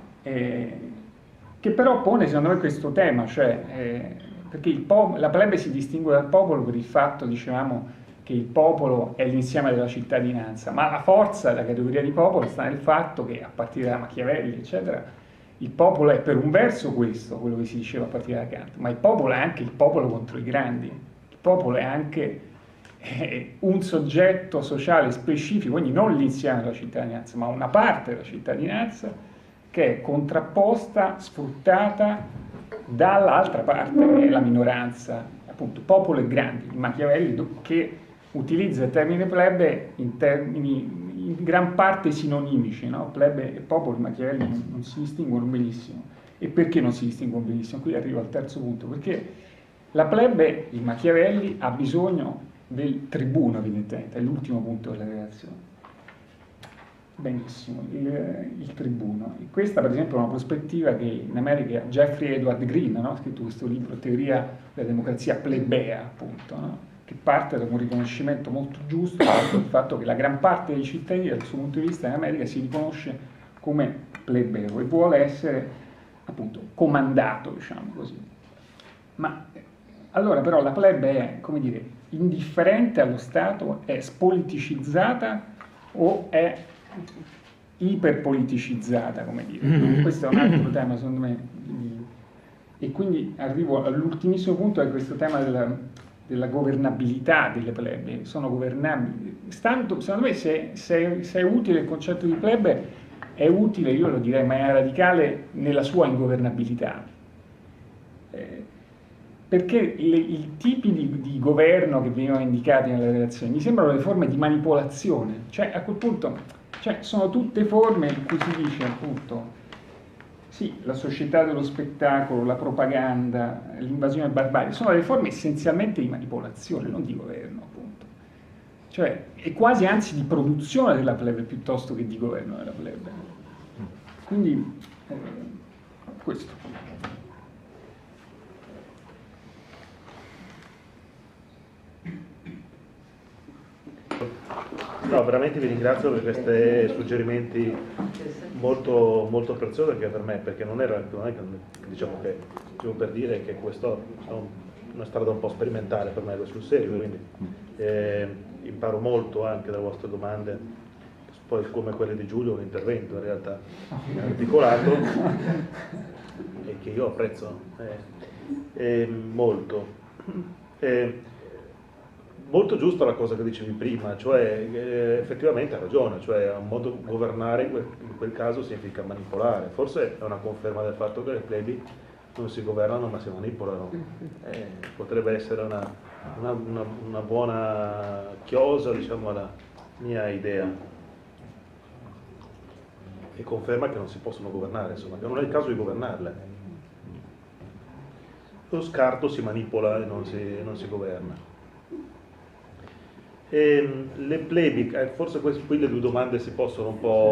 Che però pone secondo me questo tema, cioè perché la plebe si distingue dal popolo per il fatto, dicevamo, che il popolo è l'insieme della cittadinanza, ma la forza della categoria di popolo sta nel fatto che, a partire da Machiavelli, eccetera, il popolo è per un verso questo, quello che si diceva a partire da Kant, ma il popolo è anche il popolo contro i grandi, il popolo è anche un soggetto sociale specifico, quindi non l'insieme della cittadinanza, ma una parte della cittadinanza che è contrapposta, sfruttata dall'altra parte, che è la minoranza, appunto popolo e grandi. Machiavelli che utilizza il termine plebe in termini in gran parte sinonimici, no? Plebe e popolo, Machiavelli non si distinguono benissimo. E perché non si distinguono benissimo? Qui arrivo al terzo punto, perché la plebe, il Machiavelli, ha bisogno del tribuno, evidentemente, è l'ultimo punto della relazione. benissimo, il tribuno. E questa per esempio è una prospettiva che in America Jeffrey Edward Green, no? Ha scritto questo libro, Teoria della democrazia plebea, appunto, no? Che parte da un riconoscimento molto giusto del fatto che la gran parte dei cittadini dal suo punto di vista in America si riconosce come plebeo e vuole essere appunto comandato, diciamo così. Ma allora però la plebe è, come dire, indifferente allo Stato, è spoliticizzata o è iperpoliticizzata, come dire. Questo è un altro tema secondo me. E quindi arrivo all'ultimissimo punto, è questo tema della governabilità delle plebe. Sono governabili. Secondo me se è utile il concetto di plebe, è utile, io lo direi in maniera radicale, nella sua ingovernabilità. Perché i tipi di governo che venivano indicati nelle relazioni mi sembrano le forme di manipolazione, cioè a quel punto sono tutte forme in cui si dice appunto sì, la società dello spettacolo, la propaganda, l'invasione barbaria, sono le forme essenzialmente di manipolazione, non di governo appunto, cioè è quasi anzi di produzione della plebe piuttosto che di governo della plebe, quindi questo. No, veramente vi ringrazio per questi suggerimenti molto, molto preziosi anche per me, perché non è che diciamo che stiamo per dire che questo è una strada un po' sperimentale per me sul serio, quindi imparo molto anche dalle vostre domande, poi come quelle di Giulio un intervento in realtà articolato e che io apprezzo molto. Molto giusta la cosa che dicevi prima, cioè effettivamente ha ragione, cioè un modo di governare in quel caso significa manipolare, forse è una conferma del fatto che le plebi non si governano ma si manipolano, potrebbe essere una buona chiosa, diciamo, alla mia idea, e conferma che non si possono governare, insomma, che non è il caso di governarle. Lo scarto si manipola e non si governa. Le plebi, forse qui le due domande si possono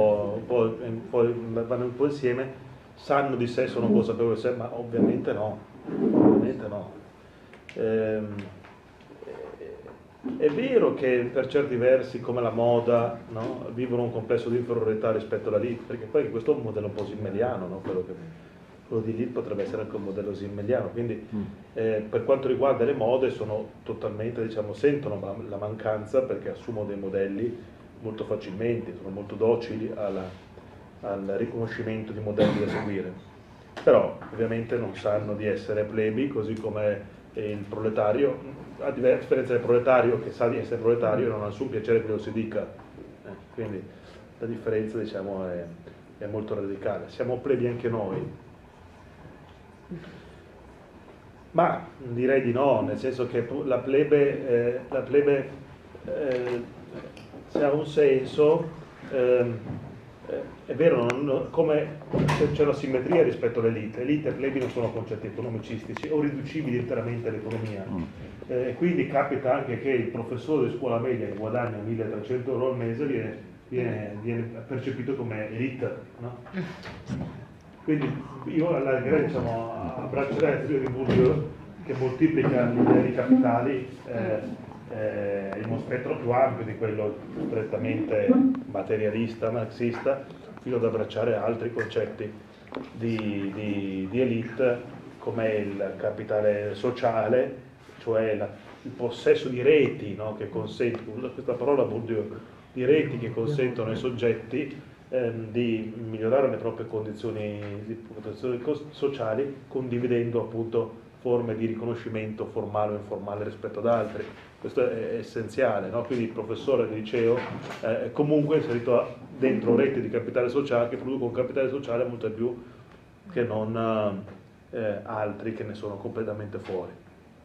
vanno un po' insieme, sanno di sé, sono consapevoli di sé, ma ovviamente no, è vero che per certi versi, come la moda, no, vivono un complesso di inferiorità rispetto alla elite, perché poi questo è un modello un po' simmeliano, no? Quello di elite potrebbe essere anche un modello simmeliano, quindi per quanto riguarda le mode sono totalmente, diciamo, sentono la mancanza perché assumono dei modelli molto facilmente, sono molto docili al riconoscimento di modelli da seguire, però ovviamente non sanno di essere plebi, così come il proletario, a differenza del proletario che sa di essere proletario non ha nessun piacere che lo si dica, quindi la differenza, diciamo, è molto radicale. Siamo plebi anche noi? Ma direi di no, nel senso che la plebe se ha un senso, è vero, come c'è una simmetria rispetto all'elite. Elite e plebi non sono concetti economicistici o riducibili interamente all'economia, quindi capita anche che il professore di scuola media che guadagna 1.300 euro al mese viene percepito come elite, no? Quindi io allargherei, diciamo, abbraccerei la teoria di Bourdieu che moltiplica l'idea di capitali in uno spettro più ampio di quello strettamente materialista, marxista, fino ad abbracciare altri concetti di elite come il capitale sociale, cioè il possesso di reti, no, che consentono, questa parola Bourdieu, di reti che consentono ai soggetti di migliorare le proprie condizioni sociali, condividendo appunto forme di riconoscimento formale o informale rispetto ad altri. Questo è essenziale, no? Quindi il professore di liceo è comunque inserito dentro reti di capitale sociale che producono un capitale sociale molto più che non altri che ne sono completamente fuori.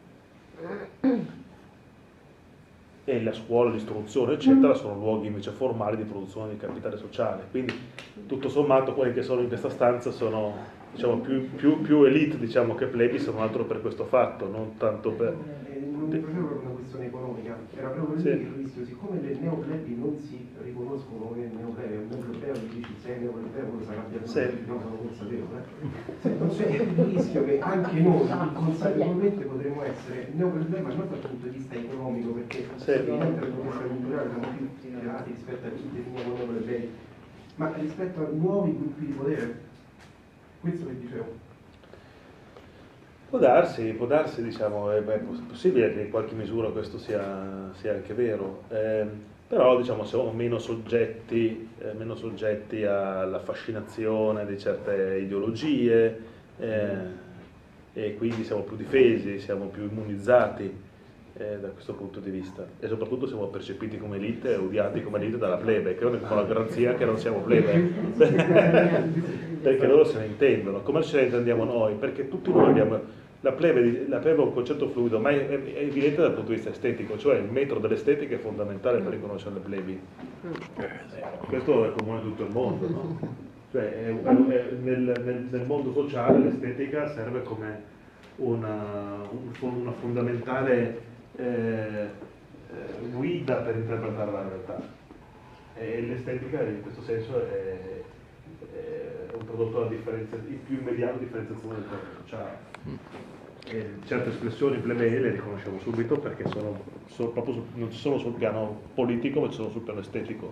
E la scuola, l'istruzione, eccetera, sono luoghi invece formali di produzione di capitale sociale. Quindi, tutto sommato, quelli che sono in questa stanza sono, diciamo, più elite, diciamo, che plebi, se non altro per questo fatto, non tanto per... Non mi piaceva una questione economica, era proprio lì il rischio, siccome le neoplebi non si riconoscono come neoplebi, un neoplebeo che dici sei neoplebeo, lo sarà abbiamo, no, sono consapevole. Non c'è il rischio che anche noi inconsapevolmente potremmo essere neoplebi, ma non dal punto di vista economico, perché evidentemente dal punto di vista culturale siamo più elevati rispetto a chi definiamo neoplebei, ma rispetto a nuovi gruppi di potere. Questo che dicevo. Può darsi, diciamo, è possibile che in qualche misura questo sia anche vero, però diciamo siamo meno soggetti alla fascinazione di certe ideologie, e quindi siamo più difesi, siamo più immunizzati da questo punto di vista, e soprattutto siamo percepiti come elite e odiati come elite dalla plebe, che è una garanzia che non siamo plebe, perché loro se ne intendono. Come ce ne intendiamo noi? Perché tutti noi abbiamo, la plebe è un concetto fluido, ma è evidente dal punto di vista estetico, cioè il metro dell'estetica è fondamentale per riconoscere le plebi. Questo è comune a tutto il mondo, no? Cioè, nel mondo sociale l'estetica serve come una fondamentale guida per interpretare la realtà, e l'estetica in questo senso è un prodotto di più immediata differenziazione del corpo sociale. E certe espressioni plebee le riconosciamo subito perché non ci sono sul piano politico, ma ci sono sul piano estetico.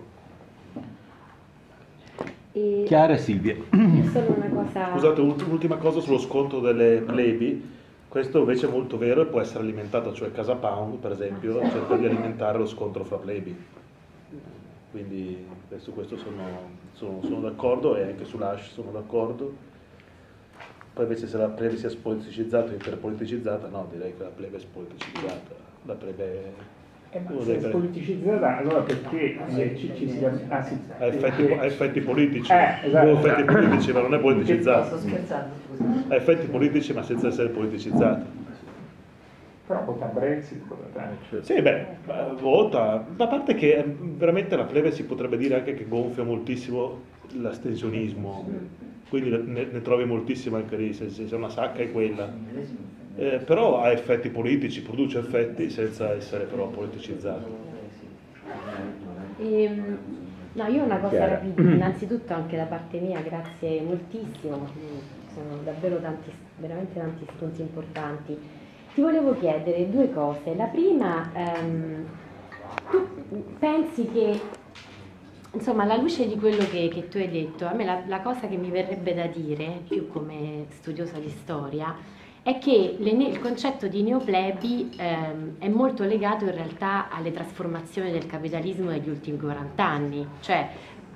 Chiara e Silvia. Solo una cosa... Scusate, un'ultima cosa sullo scontro delle plebi. Questo invece è molto vero e può essere alimentato, cioè Casa Pound per esempio cerca di alimentare lo scontro fra plebi, quindi su questo sono d'accordo, e anche sull'Ash sono d'accordo. Poi invece se la plebe sia spoliticizzata o iperpoliticizzata, no, direi che la plebe è spoliticizzata, la plebe è spoliticizzata, allora perché ci si ha effetti politici, esatto. Effetti politici, ma non è politicizzata. Sto scherzando, scusa. Ha effetti politici ma senza essere politicizzata. Però vota Brexit, Sì, vota, a parte che veramente la plebe si potrebbe dire anche che gonfia moltissimo l'astensionismo, quindi ne trovi moltissimo anche lì, se una sacca è quella. Però ha effetti politici, produce effetti senza essere però politicizzato. No, io una cosa rapida, innanzitutto anche da parte mia, grazie moltissimo, ci sono davvero veramente tanti spunti importanti. Ti volevo chiedere due cose. La prima, tu pensi che, insomma, alla luce di quello che tu hai detto, a me la cosa che mi verrebbe da dire, più come studiosa di storia, è che il concetto di neoplebi è molto legato in realtà alle trasformazioni del capitalismo negli ultimi 40 anni, cioè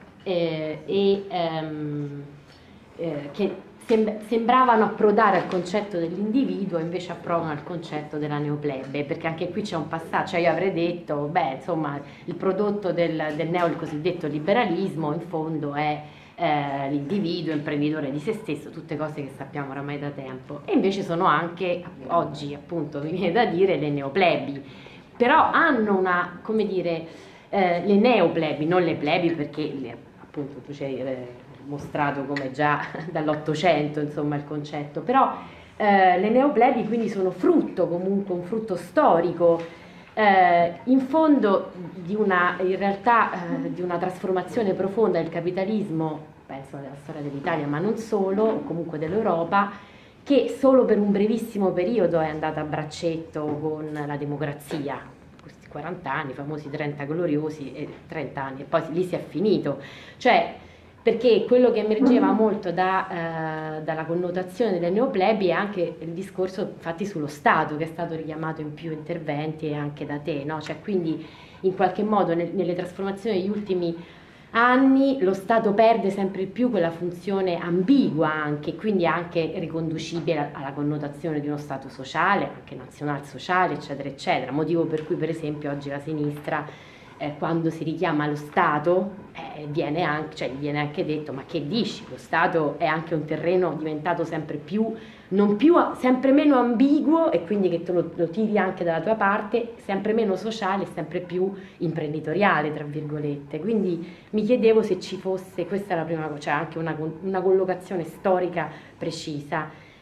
che sembravano approdare al concetto dell'individuo e invece approdano al concetto della neoplebe, perché anche qui c'è un passaggio, cioè io avrei detto, insomma, il prodotto del il cosiddetto liberalismo in fondo è l'individuo imprenditore di se stesso, tutte cose che sappiamo oramai da tempo, e invece sono anche oggi, appunto, mi viene da dire, le neoplebi, però hanno una, come dire, le neoplebi, non le plebi, perché appunto tu ci hai mostrato come già dall'Ottocento, insomma, il concetto, però le neoplebi quindi sono frutto, comunque un frutto storico, in fondo in realtà di una trasformazione profonda del capitalismo, penso della storia dell'Italia, ma non solo, o comunque dell'Europa, che solo per un brevissimo periodo è andata a braccetto con la democrazia, questi 40 anni, i famosi 30 gloriosi, e 30 anni, e poi lì si è finito, cioè perché quello che emergeva molto dalla connotazione delle neoplebi è anche il discorso infatti sullo Stato, che è stato richiamato in più interventi e anche da te, no? Cioè, quindi in qualche modo nelle trasformazioni degli ultimi anni lo Stato perde sempre più quella funzione ambigua, anche, quindi anche riconducibile alla connotazione di uno Stato sociale, anche nazionalsociale, eccetera, eccetera, motivo per cui per esempio oggi la sinistra quando si richiama lo Stato viene anche detto, ma che dici, lo Stato è anche un terreno diventato sempre sempre meno ambiguo, e quindi che tu lo tiri anche dalla tua parte, sempre meno sociale e sempre più imprenditoriale, tra virgolette. Quindi mi chiedevo se ci fosse, questa è la prima cosa, cioè anche una collocazione storica precisa.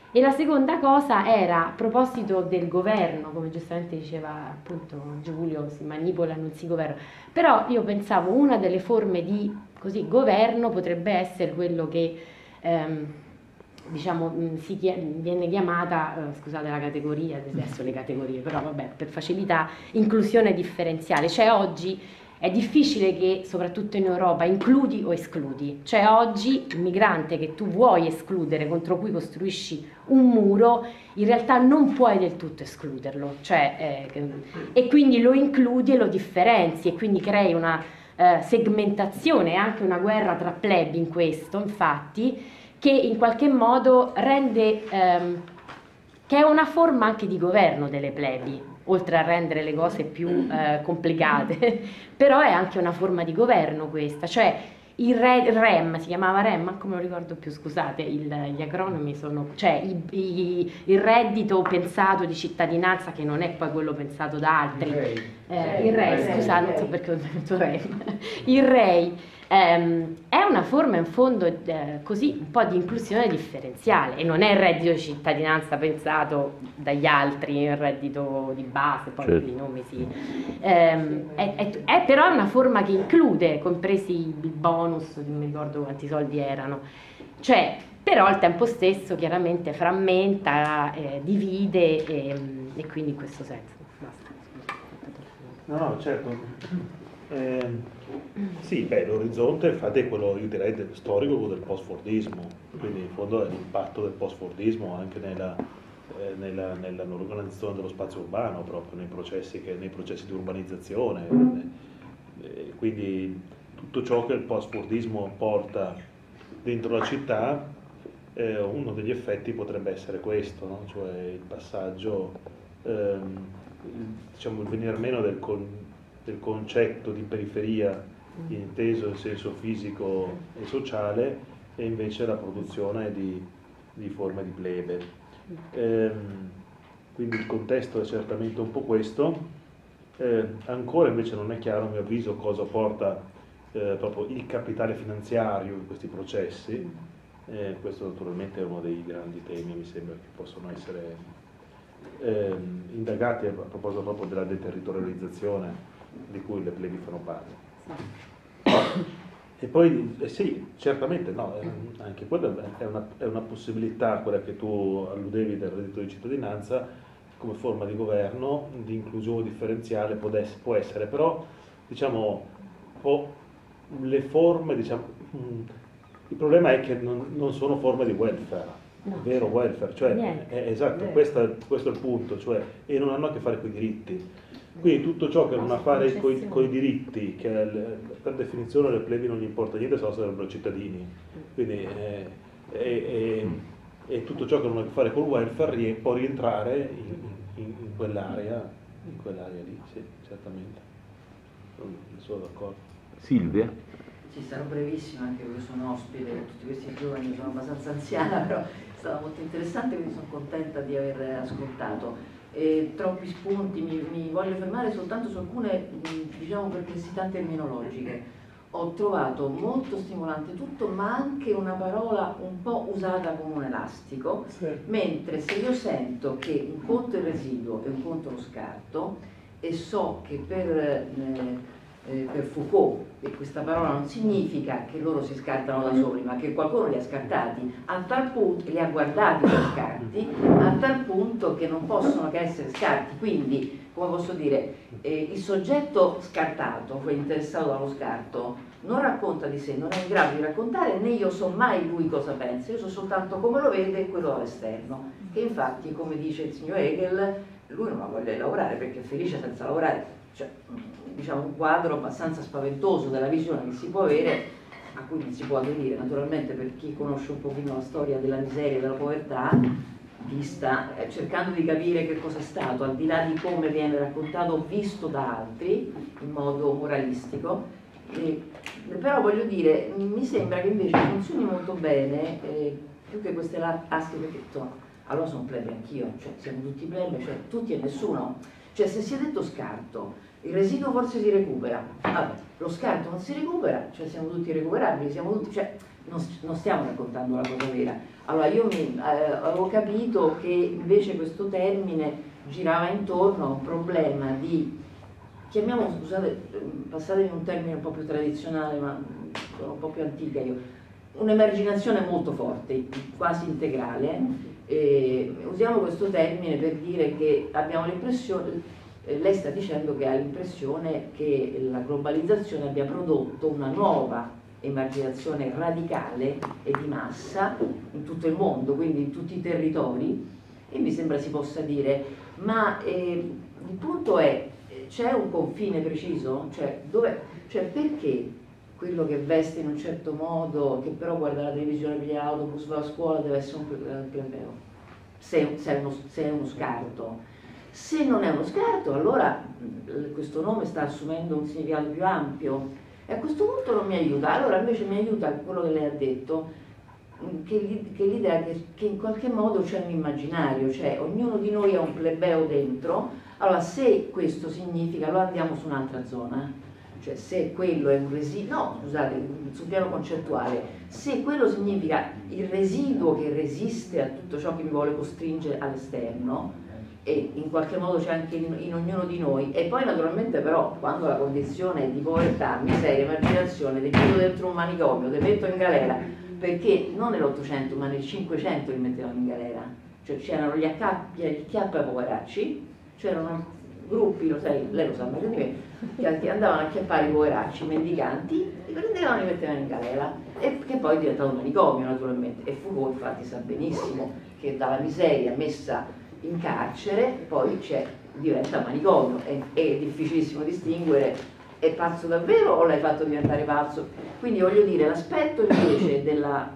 E la seconda cosa era, a proposito del governo, come giustamente diceva appunto Giulio, si manipola, non si governa, però io pensavo una delle forme di così, governo potrebbe essere quello che diciamo viene chiamata, scusate la categoria, adesso le categorie, però vabbè, per facilità, inclusione differenziale, cioè oggi è difficile che, soprattutto in Europa, includi o escludi. Cioè oggi il migrante che tu vuoi escludere, contro cui costruisci un muro, in realtà non puoi del tutto escluderlo. Cioè, e quindi lo includi e lo differenzi e quindi crei una segmentazione e anche una guerra tra plebi in questo, infatti, che in qualche modo rende, che è una forma anche di governo delle plebi, oltre a rendere le cose più complicate, però è anche una forma di governo questa, cioè il REM, si chiamava REM, ma come lo ricordo più, scusate, gli acronimi sono, cioè il reddito pensato di cittadinanza, che non è poi quello pensato da altri, il REI, scusate, non so perché ho detto REM, il REI, è una forma in fondo così un po' di inclusione differenziale e non è il reddito di cittadinanza pensato dagli altri, il reddito di base, poi i nomi sì. È però una forma che include, compresi il bonus, non mi ricordo quanti soldi erano, cioè però al tempo stesso chiaramente frammenta, divide e quindi in questo senso. Basta. No, certo. Sì, beh, l'orizzonte infatti è quello, io direi, storico del post-fordismo, quindi in fondo è l'impatto del post-fordismo anche nell'organizzazione dello spazio urbano, proprio nei processi di urbanizzazione, quindi tutto ciò che il post-fordismo porta dentro la città, uno degli effetti potrebbe essere questo, no? Cioè il passaggio, diciamo il venir meno del concetto di periferia inteso in senso fisico e sociale e invece la produzione di forme di plebe. Quindi il contesto è certamente un po' questo. Ancora invece non è chiaro, a mio avviso, cosa porta proprio il capitale finanziario in questi processi. Questo naturalmente è uno dei grandi temi, mi sembra, che possono essere indagati a proposito proprio della deterritorializzazione di cui le plebi fanno parte. E poi sì, certamente no, anche quella è una possibilità, quella che tu alludevi del reddito di cittadinanza come forma di governo, di inclusione differenziale può essere, però diciamo le forme, diciamo, il problema è che non sono forme di welfare, vero welfare, cioè esatto, questo è il punto, cioè, e non hanno a che fare con i diritti. Quindi tutto ciò che non ha a fare con i diritti, che per definizione le plebi non gli importa niente, se no sarebbero cittadini. Quindi, e tutto ciò che non ha a che fare col welfare può rientrare in quell'area lì, sì, certamente. Sono d'accordo. Silvia? Sì, sarò brevissima anche perché sono ospite con tutti questi giovani, sono abbastanza anziana, però è stato molto interessante, quindi sono contenta di aver ascoltato. Troppi spunti, mi voglio fermare soltanto su alcune diciamo perplessità terminologiche. Ho trovato molto stimolante tutto, ma anche una parola un po' usata come un elastico, sì. Mentre se io sento che un conto è il residuo e un conto è lo scarto, e so che per Foucault, e questa parola non significa che loro si scartano da soli, ma che qualcuno li ha scartati a tal punto, li ha guardati gli scarti, a tal punto che non possono che essere scarti. Quindi, come posso dire, il soggetto scartato, quello interessato dallo scarto, non racconta di sé, non è in grado di raccontare, né io so mai lui cosa pensa, io so soltanto come lo vede quello dall'esterno, che infatti, come dice il signor Hegel, lui non ha voglia di lavorare perché è felice senza lavorare. Cioè, diciamo un quadro abbastanza spaventoso della visione che si può avere, a cui non si può aderire naturalmente per chi conosce un pochino la storia della miseria e della povertà, vista cercando di capire che cosa è stato, al di là di come viene raccontato o visto da altri in modo moralistico. Però voglio dire, mi sembra che invece funzioni molto bene, più che queste asti, perché allora sono plebe anch'io, cioè siamo tutti plebe, cioè tutti e nessuno. Cioè se si è detto scarto, il residuo forse si recupera, vabbè, lo scarto non si recupera, cioè siamo tutti recuperabili, siamo tutti, cioè non stiamo raccontando la cosa vera. Allora io avevo capito che invece questo termine girava intorno a un problema di, chiamiamo, scusate, passatemi un termine un po' più tradizionale, ma sono un po' più antica io, un'emarginazione molto forte, quasi integrale. Usiamo questo termine per dire che abbiamo l'impressione, lei sta dicendo che ha l'impressione che la globalizzazione abbia prodotto una nuova emarginazione radicale e di massa in tutto il mondo, quindi in tutti i territori, e mi sembra si possa dire, ma il punto è, c'è un confine preciso? Cioè perché quello che veste in un certo modo, che però guarda la televisione per gli autobus, va a scuola, deve essere un plebeo? Se è uno scarto. Se non è uno scarto, allora questo nome sta assumendo un significato più ampio. E a questo punto non mi aiuta. Allora invece mi aiuta quello che lei ha detto, che l'idea che in qualche modo c'è un immaginario, cioè ognuno di noi ha un plebeo dentro. Allora se questo significa, allora andiamo su un'altra zona, cioè se quello è un residuo, no scusate, sul piano concettuale, se quello significa il residuo che resiste a tutto ciò che mi vuole costringere all'esterno, e in qualche modo c'è anche in ognuno di noi, e poi naturalmente però quando la condizione è di povertà, miseria, emarginazione, ti chiudo dentro un manicomio, ti metto in galera, perché non nell'800 ma nel 500 li mettevano in galera, cioè c'erano gli acchiappa poveracci, c'erano gruppi, lo sai, lei lo sa meglio di me, che andavano a acchiappare i poveracci, i mendicanti, li prendevano e li mettevano in galera, e che poi è diventato un manicomio naturalmente, e Foucault infatti sa benissimo che dalla miseria messa in carcere poi diventa manicomio, è difficilissimo distinguere, è pazzo davvero o l'hai fatto diventare pazzo? Quindi voglio dire, l'aspetto invece della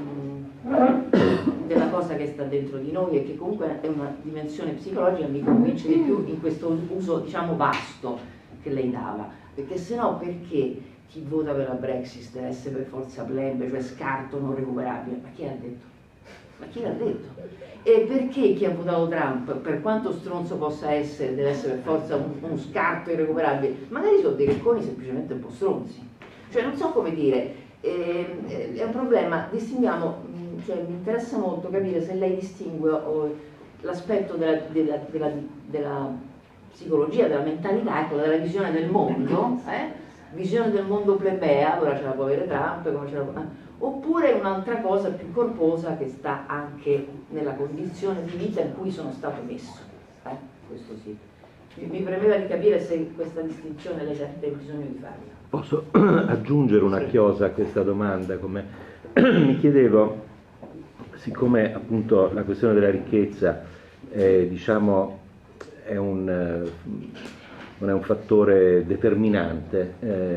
cosa che sta dentro di noi e che comunque è una dimensione psicologica mi convince di più in questo uso diciamo vasto che lei dava, perché sennò perché chi vota per la Brexit deve essere per forza plebe, cioè scarto non recuperabile? Ma chi l'ha detto? Ma chi l'ha detto? E perché chi ha votato Trump, per quanto stronzo possa essere, deve essere per forza uno scarto irrecuperabile? Magari sono dei ricconi semplicemente un po' stronzi. Cioè non so come dire, è un problema, distinguiamo, cioè mi interessa molto capire se lei distingue l'aspetto della psicologia, della mentalità, ecco, della visione del mondo, visione del mondo plebea, allora ce la può avere Trump, come ce la può... oppure un'altra cosa più corposa che sta anche nella condizione di vita in cui sono stato messo. Questo sì. Mi premeva di capire se questa distinzione lei sente bisogno di farla. Posso aggiungere una chiosa a questa domanda? Come mi chiedevo, siccome appunto la questione della ricchezza diciamo non è un fattore determinante,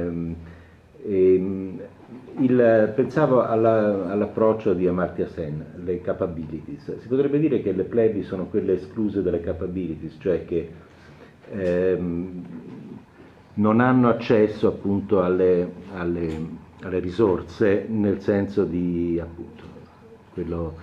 pensavo all'approccio di Amartya Sen, le capabilities. Si potrebbe dire che le plebi sono quelle escluse dalle capabilities, cioè che non hanno accesso appunto alle risorse, nel senso di appunto quello,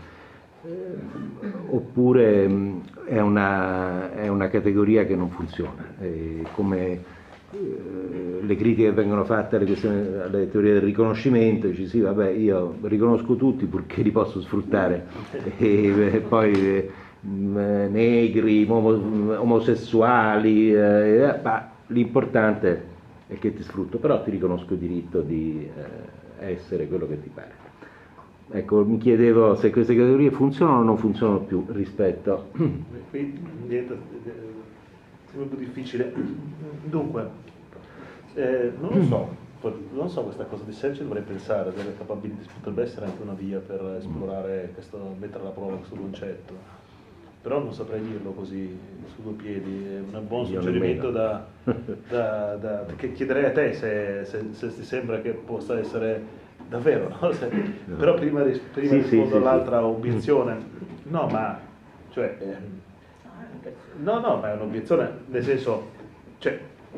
oppure è una categoria che non funziona, come le critiche che vengono fatte alle teorie del riconoscimento, dici sì vabbè io riconosco tutti purché li posso sfruttare, e poi negri, omosessuali, ma l'importante è che ti sfrutto, però ti riconosco il diritto di essere quello che ti pare. Ecco, mi chiedevo se queste categorie funzionano o non funzionano più rispetto... Qui niente, è molto difficile. Dunque, non lo so questa cosa di Sen, ci dovrei pensare, delle capabilities potrebbe essere anche una via per esplorare questo, mettere alla prova questo concetto, però non saprei dirlo così su due piedi. È un buon suggerimento che chiederei a te se ti sembra che possa essere davvero, no? Però prima rispondo all'altra obiezione. No, ma cioè no, ma è un'obiezione nel senso, cioè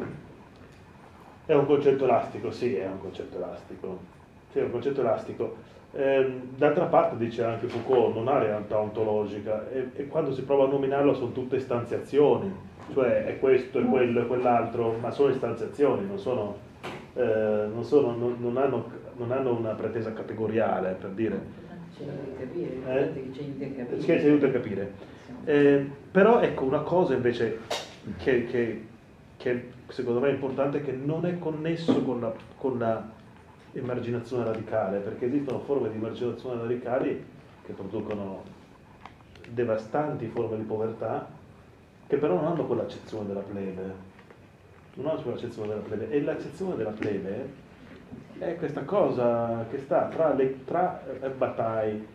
è un concetto elastico, sì, è un concetto elastico. Sì, è un concetto elastico. D'altra parte dice anche Foucault, non ha realtà ontologica, e quando si prova a nominarlo sono tutte istanziazioni, cioè è questo, è quello, è quell'altro, ma sono istanziazioni, non hanno non hanno una pretesa categoriale, per dire. Ci aiuta a capire. Però ecco, una cosa invece che secondo me è importante, che non è connesso con la emarginazione radicale, perché esistono forme di emarginazione radicali che producono devastanti forme di povertà, che però non hanno quell'accezione della plebe. Non hanno quell'accezione della plebe. E l'accezione della plebe è questa cosa che sta tra Bataille,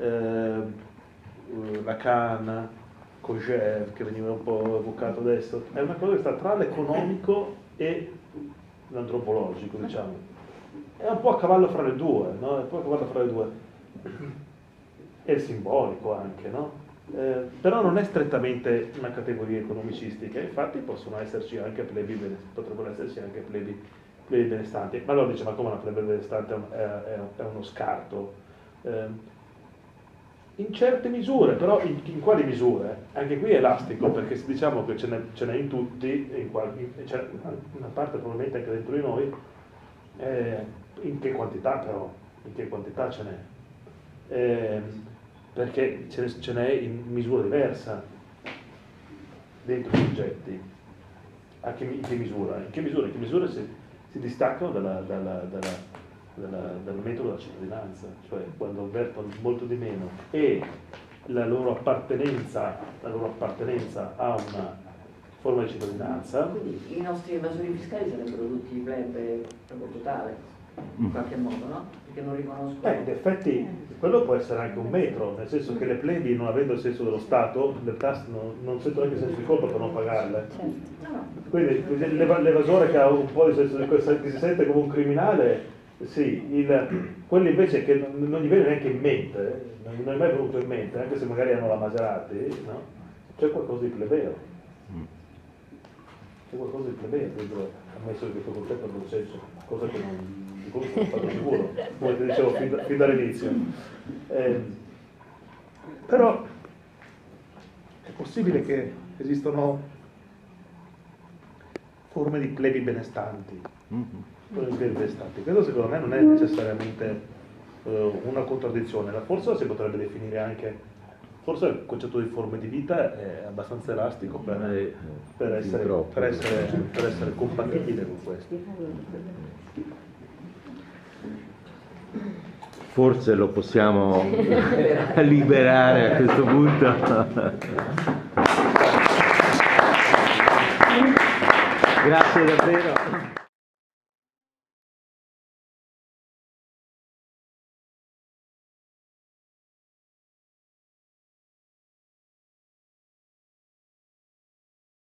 Lacan, Kojève, che veniva un po' evocato adesso, è una cosa che sta tra l'economico e l'antropologico, diciamo. È un po' a cavallo fra le due, no? È un po' a cavallo fra le due. È simbolico anche, no? Però non è strettamente una categoria economicistica, infatti possono esserci anche potrebbero esserci anche plebi benestanti. Ma allora dice, ma come una plebe benestante è uno scarto? In certe misure, però in quali misure? Anche qui è elastico, perché diciamo che ce n'è in tutti, c'è una parte probabilmente anche dentro di noi, in che quantità però? In che quantità ce n'è? Perché ce n'è in misura diversa dentro i soggetti. In che misura? In che misura si distaccano dal metodo della cittadinanza, cioè quando avvertono molto di meno e la loro appartenenza a una forma di cittadinanza. Quindi i nostri evasori fiscali sarebbero tutti plebe proprio totale, in qualche modo, no? Perché non riconoscono. In effetti quello può essere anche un metro, nel senso che le plebi, non avendo il senso dello Stato, le tasse non sentono neanche il senso di colpa per non pagarle. Quindi l'evasore che ha un po' di senso che si sente come un criminale, sì, quelli invece che non gli viene neanche in mente, non è mai venuto in mente, anche se magari hanno la Maserati, no? C'è qualcosa di plebeo. C'è qualcosa di plebeo dentro, ammesso che questo concetto abbia un senso, cosa che non sono sicuro, come ti dicevo fin dall'inizio. Però è possibile che esistano forme di plebi benestanti. Questo secondo me non è necessariamente una contraddizione, forse si potrebbe definire anche, forse il concetto di forme di vita è abbastanza elastico per essere compatibile con questo. Forse lo possiamo liberare a questo punto. Grazie davvero.